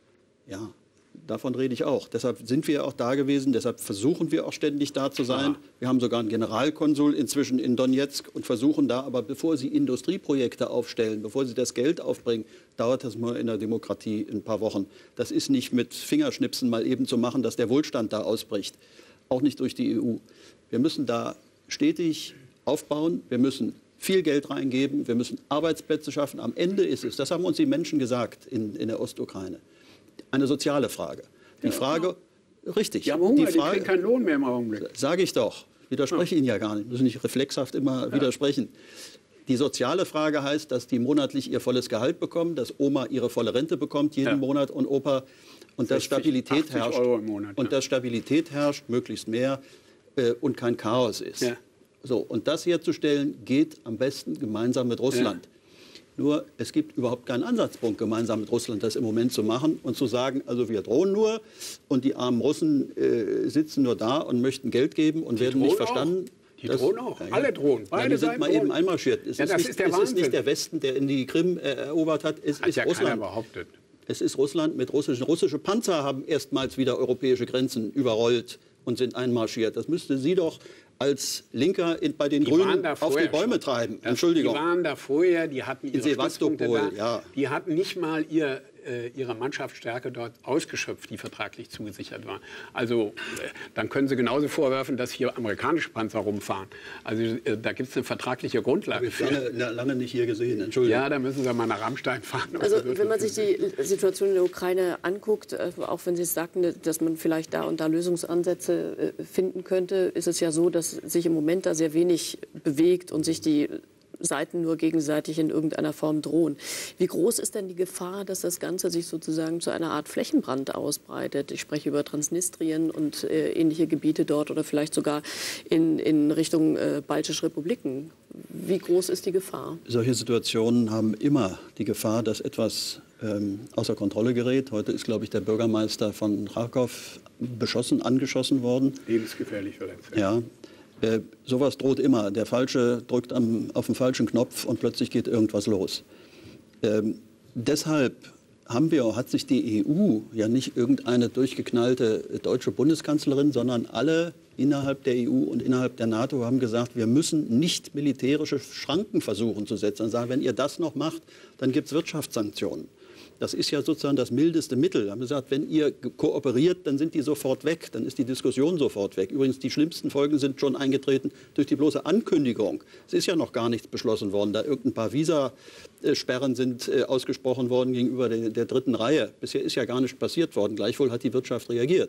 Speaker 3: Ja, davon rede ich auch. Deshalb sind wir auch da gewesen. Deshalb versuchen wir auch ständig da zu sein. Aha. Wir haben sogar einen Generalkonsul inzwischen in Donetsk und versuchen da, aber bevor Sie Industrieprojekte aufstellen, bevor Sie das Geld aufbringen, dauert das mal in der Demokratie ein paar Wochen. Das ist nicht mit Fingerschnipsen mal eben zu machen, dass der Wohlstand da ausbricht. Auch nicht durch die E U. Wir müssen da stetig aufbauen. Wir müssen viel Geld reingeben. Wir müssen Arbeitsplätze schaffen. Am Ende ist es, das haben uns die Menschen gesagt in, in der Ostukraine, eine soziale Frage. Die ja, Frage, ja. richtig.
Speaker 4: Die haben Hunger,
Speaker 3: die, Frage,
Speaker 4: die kriegen keinen Lohn mehr im Augenblick.
Speaker 3: Sage ich doch. Widerspreche ja. Ihnen ja gar nicht. Müssen nicht reflexhaft immer ja. widersprechen. Die soziale Frage heißt, dass die monatlich ihr volles Gehalt bekommen, dass Oma ihre volle Rente bekommt jeden ja. Monat und Opa und dass Stabilität herrscht.
Speaker 4: Monat,
Speaker 3: und
Speaker 4: ja.
Speaker 3: dass Stabilität herrscht, möglichst mehr äh, und kein Chaos ist. Ja. So, und das herzustellen geht am besten gemeinsam mit Russland. Ja. Nur, es gibt überhaupt keinen Ansatzpunkt, gemeinsam mit Russland das im Moment zu machen und zu sagen, also wir drohen nur und die armen Russen äh, sitzen nur da und möchten Geld geben und die werden nicht verstanden.
Speaker 4: Auch. Die das, drohen auch, ja, alle drohen.
Speaker 3: Beide ja, die sind mal eben einmarschiert. Es,
Speaker 4: ja,
Speaker 3: ist,
Speaker 4: das
Speaker 3: nicht,
Speaker 4: ist, der
Speaker 3: es ist nicht der Westen, der in die Krim äh, erobert hat, es
Speaker 4: hat
Speaker 3: ist
Speaker 4: ja
Speaker 3: Russland.
Speaker 4: Keiner behauptet.
Speaker 3: Es ist Russland mit russischen. Russische Panzer haben erstmals wieder europäische Grenzen überrollt und sind einmarschiert. Das müsste Sie doch als Linker in, bei den die Grünen auf die Bäume schon. treiben.
Speaker 4: Das,
Speaker 3: Entschuldigung.
Speaker 4: Die waren da vorher, die hatten ihre
Speaker 3: in Sevastopol,
Speaker 4: da,
Speaker 3: ja.
Speaker 4: Die hatten nicht mal ihr, äh, ihre Mannschaftsstärke dort ausgeschöpft, die vertraglich zugesichert war. Also äh, dann können Sie genauso vorwerfen, dass hier amerikanische Panzer rumfahren. Also äh, da gibt es eine vertragliche Grundlage.
Speaker 3: Ich habe lange, lange nicht hier gesehen, Entschuldigung.
Speaker 4: Ja, da müssen Sie mal nach Rammstein fahren.
Speaker 2: Also wenn man sich die Situation in der Ukraine anguckt, äh, auch wenn Sie es sagten, dass man vielleicht da und da Lösungsansätze äh, finden könnte, ist es ja so, dass sich im Moment da sehr wenig bewegt und sich die Seiten nur gegenseitig in irgendeiner Form drohen. Wie groß ist denn die Gefahr, dass das Ganze sich sozusagen zu einer Art Flächenbrand ausbreitet? Ich spreche über Transnistrien und äh, ähnliche Gebiete dort oder vielleicht sogar in, in Richtung äh, baltische Republiken. Wie groß ist die Gefahr? Solche Situationen haben immer die Gefahr, dass etwas ähm, außer Kontrolle gerät. Heute ist, glaube ich, der Bürgermeister von Kharkov beschossen, angeschossen worden.
Speaker 4: Lebensgefährlich verletzt.
Speaker 3: Ja. Äh, sowas droht immer. Der Falsche drückt am, auf den falschen Knopf und plötzlich geht irgendwas los. Ähm, deshalb haben wir, hat sich die E U ja nicht irgendeine durchgeknallte deutsche Bundeskanzlerin, sondern alle innerhalb der E U und innerhalb der NATO haben gesagt, wir müssen nicht militärische Schranken versuchen zu setzen. Und sagen, wenn ihr das noch macht, dann gibt es Wirtschaftssanktionen. Das ist ja sozusagen das mildeste Mittel. Wir haben gesagt, wenn ihr kooperiert, dann sind die sofort weg, dann ist die Diskussion sofort weg. Übrigens, die schlimmsten Folgen sind schon eingetreten durch die bloße Ankündigung. Es ist ja noch gar nichts beschlossen worden. Da irgendein paar Visasperren sind ausgesprochen worden gegenüber der, der dritten Reihe. Bisher ist ja gar nichts passiert worden. Gleichwohl hat die Wirtschaft reagiert.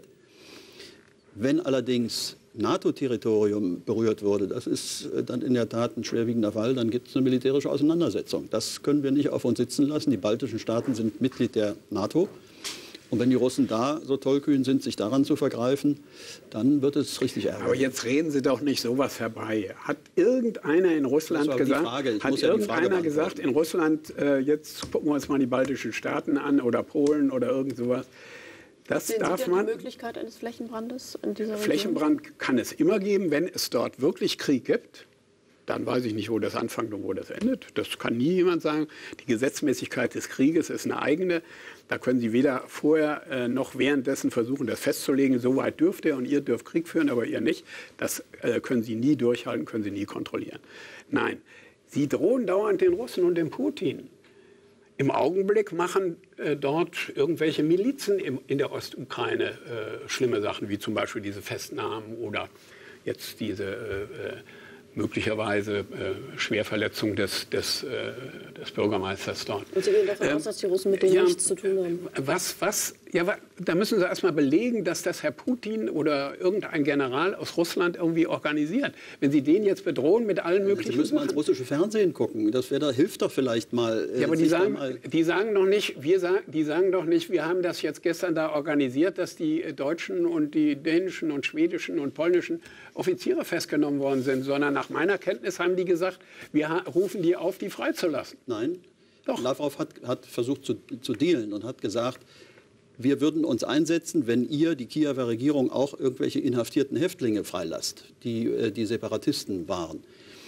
Speaker 3: Wenn allerdings NATO-Territorium berührt wurde, das ist dann in der Tat ein schwerwiegender Fall, dann gibt es eine militärische Auseinandersetzung. Das können wir nicht auf uns sitzen lassen. Die baltischen Staaten sind Mitglied der NATO. Und wenn die Russen da so tollkühn sind, sich daran zu vergreifen, dann wird es richtig ärgerlich.
Speaker 4: Aber jetzt reden Sie doch nicht sowas herbei. Hat irgendeiner in Russland gesagt, hat ja irgendeiner gesagt, in Russland, äh, jetzt gucken wir uns mal die baltischen Staaten an oder Polen oder irgend sowas. Das
Speaker 2: Sehen
Speaker 4: darf
Speaker 2: Sie denn
Speaker 4: man,
Speaker 2: die Möglichkeit eines Flächenbrandes in dieser Region?
Speaker 4: Flächenbrand kann es immer geben, wenn es dort wirklich Krieg gibt. dann weiß ich nicht, wo das anfängt und wo das endet. Das kann nie jemand sagen. Die Gesetzmäßigkeit des Krieges ist eine eigene. Da können Sie weder vorher äh, noch währenddessen versuchen, das festzulegen. So weit dürft ihr und ihr dürft Krieg führen, aber ihr nicht. Das äh, können Sie nie durchhalten, können Sie nie kontrollieren. Nein, Sie drohen dauernd den Russen und dem Putin. Im Augenblick machen äh, dort irgendwelche Milizen im, in der Ostukraine äh, schlimme Sachen, wie zum Beispiel diese Festnahmen oder jetzt diese äh, möglicherweise äh, Schwerverletzung des, des, äh, des Bürgermeisters dort.
Speaker 2: Und Sie gehen davon ähm, aus, dass die Russen mit denen
Speaker 4: ja,
Speaker 2: nichts zu tun haben?
Speaker 4: Was, was, ja, da müssen Sie erst mal belegen, dass das Herr Putin oder irgendein General aus Russland irgendwie organisiert. Wenn Sie den jetzt bedrohen mit allen möglichen
Speaker 3: Sie müssen mal
Speaker 4: Sachen.
Speaker 3: ins russische Fernsehen gucken. Das wäre da, hilft doch vielleicht mal. Äh,
Speaker 4: ja, aber die sagen, die sagen doch nicht, wir sagen, die sagen doch nicht, wir haben das jetzt gestern da organisiert, dass die deutschen und die dänischen und schwedischen und polnischen Offiziere festgenommen worden sind, sondern nach meiner Kenntnis haben die gesagt, wir rufen die auf, die freizulassen.
Speaker 3: Nein,
Speaker 4: doch.
Speaker 3: Lavrov hat, hat versucht zu, zu dealen und hat gesagt, wir würden uns einsetzen, wenn ihr, die Kiewer Regierung, auch irgendwelche inhaftierten Häftlinge freilasst, die äh, die Separatisten waren.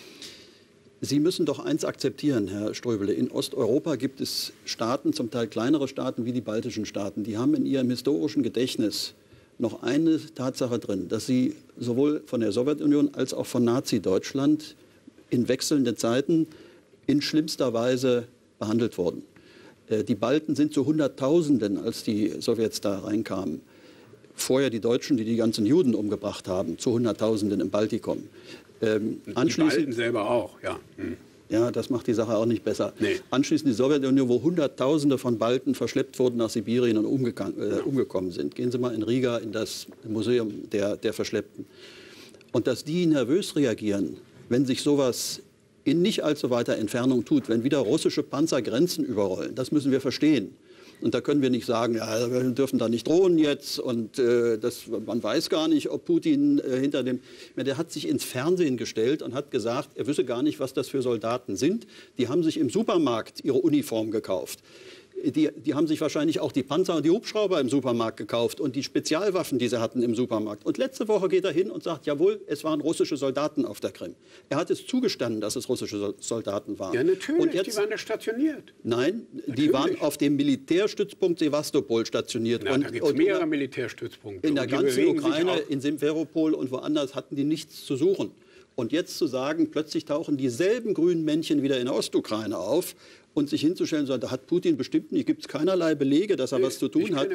Speaker 3: Sie müssen doch eins akzeptieren, Herr Ströbele. In Osteuropa gibt es Staaten, zum Teil kleinere Staaten wie die baltischen Staaten, die haben in ihrem historischen Gedächtnis noch eine Tatsache drin, dass sie sowohl von der Sowjetunion als auch von Nazi-Deutschland in wechselnden Zeiten in schlimmster Weise behandelt wurden. Die Balten sind zu Hunderttausenden, als die Sowjets da reinkamen. Vorher die Deutschen, die die ganzen Juden umgebracht haben, zu Hunderttausenden im Baltikum. Ähm, anschließend,
Speaker 4: die Balten selber auch, ja. Hm.
Speaker 3: Ja, das macht die Sache auch nicht besser.
Speaker 4: Nee.
Speaker 3: Anschließend die Sowjetunion, wo Hunderttausende von Balten verschleppt wurden nach Sibirien und umgegangen, äh, umgekommen sind. Gehen Sie mal in Riga in das Museum der, der Verschleppten. Und dass die nervös reagieren, wenn sich sowas in nicht allzu weiter Entfernung tut, wenn wieder russische Panzer Grenzen überrollen, das müssen wir verstehen. Und da können wir nicht sagen, ja, wir dürfen da nicht drohen jetzt und äh, das, man weiß gar nicht, ob Putin äh, hinter dem... Der hat sich ins Fernsehen gestellt und hat gesagt, er wüsste gar nicht, was das für Soldaten sind. Die haben sich im Supermarkt ihre Uniform gekauft. Die, die haben sich wahrscheinlich auch die Panzer und die Hubschrauber im Supermarkt gekauft und die Spezialwaffen, die sie hatten im Supermarkt. Und letzte Woche geht er hin und sagt, jawohl, es waren russische Soldaten auf der Krim. Er hat es zugestanden, dass es russische Soldaten waren.
Speaker 4: Ja, natürlich,
Speaker 3: und jetzt,
Speaker 4: die waren da stationiert.
Speaker 3: Nein,
Speaker 4: natürlich.
Speaker 3: Die waren auf dem Militärstützpunkt Sevastopol stationiert.
Speaker 4: Na,
Speaker 3: und,
Speaker 4: da gibt es mehrere Militärstützpunkte.
Speaker 3: In der ganzen Ukraine, in Simferopol und woanders hatten die nichts zu suchen. Und jetzt zu sagen, plötzlich tauchen dieselben grünen Männchen wieder in der Ostukraine auf und sich hinzustellen, so, da hat Putin bestimmt nicht, gibt es keinerlei Belege, dass er nee, was zu tun hat.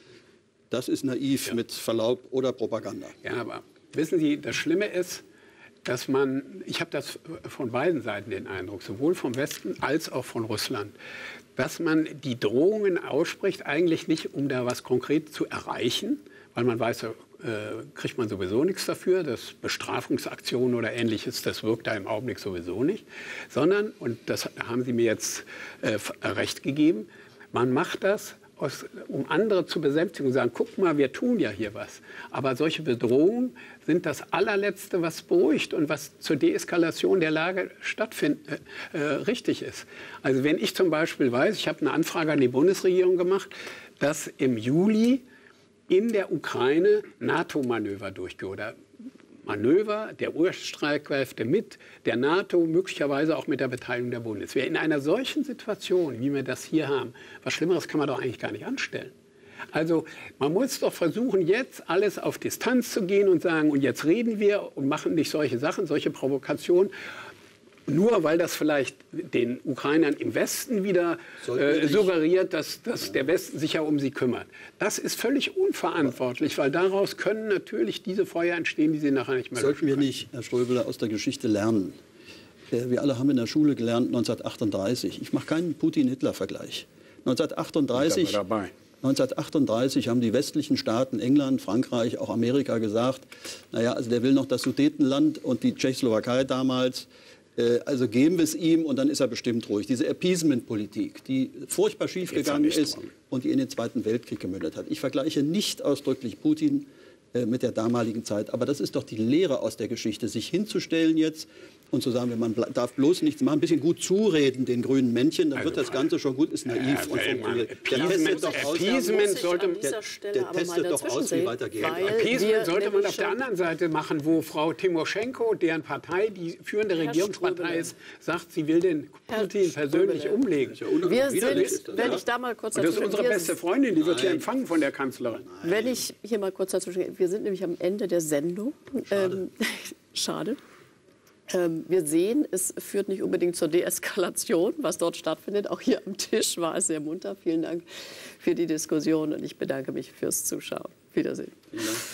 Speaker 3: Das ist naiv, ja. Mit Verlaub, oder Propaganda.
Speaker 4: Ja, aber wissen Sie, das Schlimme ist, dass man, ich habe das von beiden Seiten den Eindruck, sowohl vom Westen als auch von Russland, dass man die Drohungen ausspricht, eigentlich nicht, um da was konkret zu erreichen, weil man weiß, Äh, kriegt man sowieso nichts dafür, das Bestrafungsaktionen oder Ähnliches, das wirkt da im Augenblick sowieso nicht, sondern, und das haben Sie mir jetzt äh, recht gegeben, man macht das, aus, um andere zu besänftigen und sagen, guck mal, wir tun ja hier was. Aber solche Bedrohungen sind das allerletzte, was beruhigt und was zur Deeskalation der Lage stattfindet, äh, richtig ist. Also wenn ich zum Beispiel weiß, ich habe eine Anfrage an die Bundesregierung gemacht, dass im Juli in der Ukraine NATO-Manöver durchgeführt oder Manöver der Urstreitkräfte mit der NATO, möglicherweise auch mit der Beteiligung der Bundeswehr. In einer solchen Situation, wie wir das hier haben, was Schlimmeres kann man doch eigentlich gar nicht anstellen. Also man muss doch versuchen, jetzt alles auf Distanz zu gehen und sagen, und jetzt reden wir und machen nicht solche Sachen, solche Provokationen. Nur weil das vielleicht den Ukrainern im Westen wieder äh, suggeriert, dass, dass der Westen sich ja um sie kümmert. Das ist völlig unverantwortlich, weil daraus können natürlich diese Feuer entstehen, die sie nachher nicht mehr löschen
Speaker 3: können. Sollten wir nicht, Herr Ströbele, aus der Geschichte lernen? Wir alle haben in der Schule gelernt neunzehnhundertachtunddreißig. Ich mache keinen Putin-Hitler-Vergleich. neunzehnhundertachtunddreißig, neunzehnhundertachtunddreißig haben die westlichen Staaten, England, Frankreich, auch Amerika gesagt, naja, also der will noch das Sudetenland und die Tschechoslowakei damals. Also geben wir es ihm und dann ist er bestimmt ruhig. Diese Appeasement-Politik, die furchtbar schiefgegangen ist und die in den Zweiten Weltkrieg gemündet hat. Ich vergleiche nicht ausdrücklich Putin äh, mit der damaligen Zeit, aber das ist doch die Lehre aus der Geschichte, sich hinzustellen jetzt und zu sagen, man darf bloß nichts machen, ein bisschen gut zureden den grünen Männchen, dann also, wird das Ganze schon gut, ist naiv
Speaker 4: ja,
Speaker 3: und funktioniert.
Speaker 4: Appeasement,
Speaker 3: doch aus,
Speaker 4: Appeasement sollte,
Speaker 3: der, der testet doch aus, wie weitergeht.
Speaker 4: Appeasement sollte man auf der anderen Seite machen, wo Frau Timoschenko, deren Partei die führende Regierungspartei ist, sagt, sie will den Putin persönlich umlegen.
Speaker 2: Wir sind, wenn ich da mal kurz
Speaker 4: das ist unsere beste Freundin, die wird hier empfangen von der Kanzlerin.
Speaker 2: Wenn ich hier mal kurz dazwischen gehe, wir sind nämlich am Ende der Sendung. Schade. Ähm, schade. Ähm, wir sehen, es führt nicht unbedingt zur Deeskalation, was dort stattfindet. Auch hier am Tisch war es sehr munter. Vielen Dank für die Diskussion und ich bedanke mich fürs Zuschauen. Wiedersehen.
Speaker 3: Vielen Dank.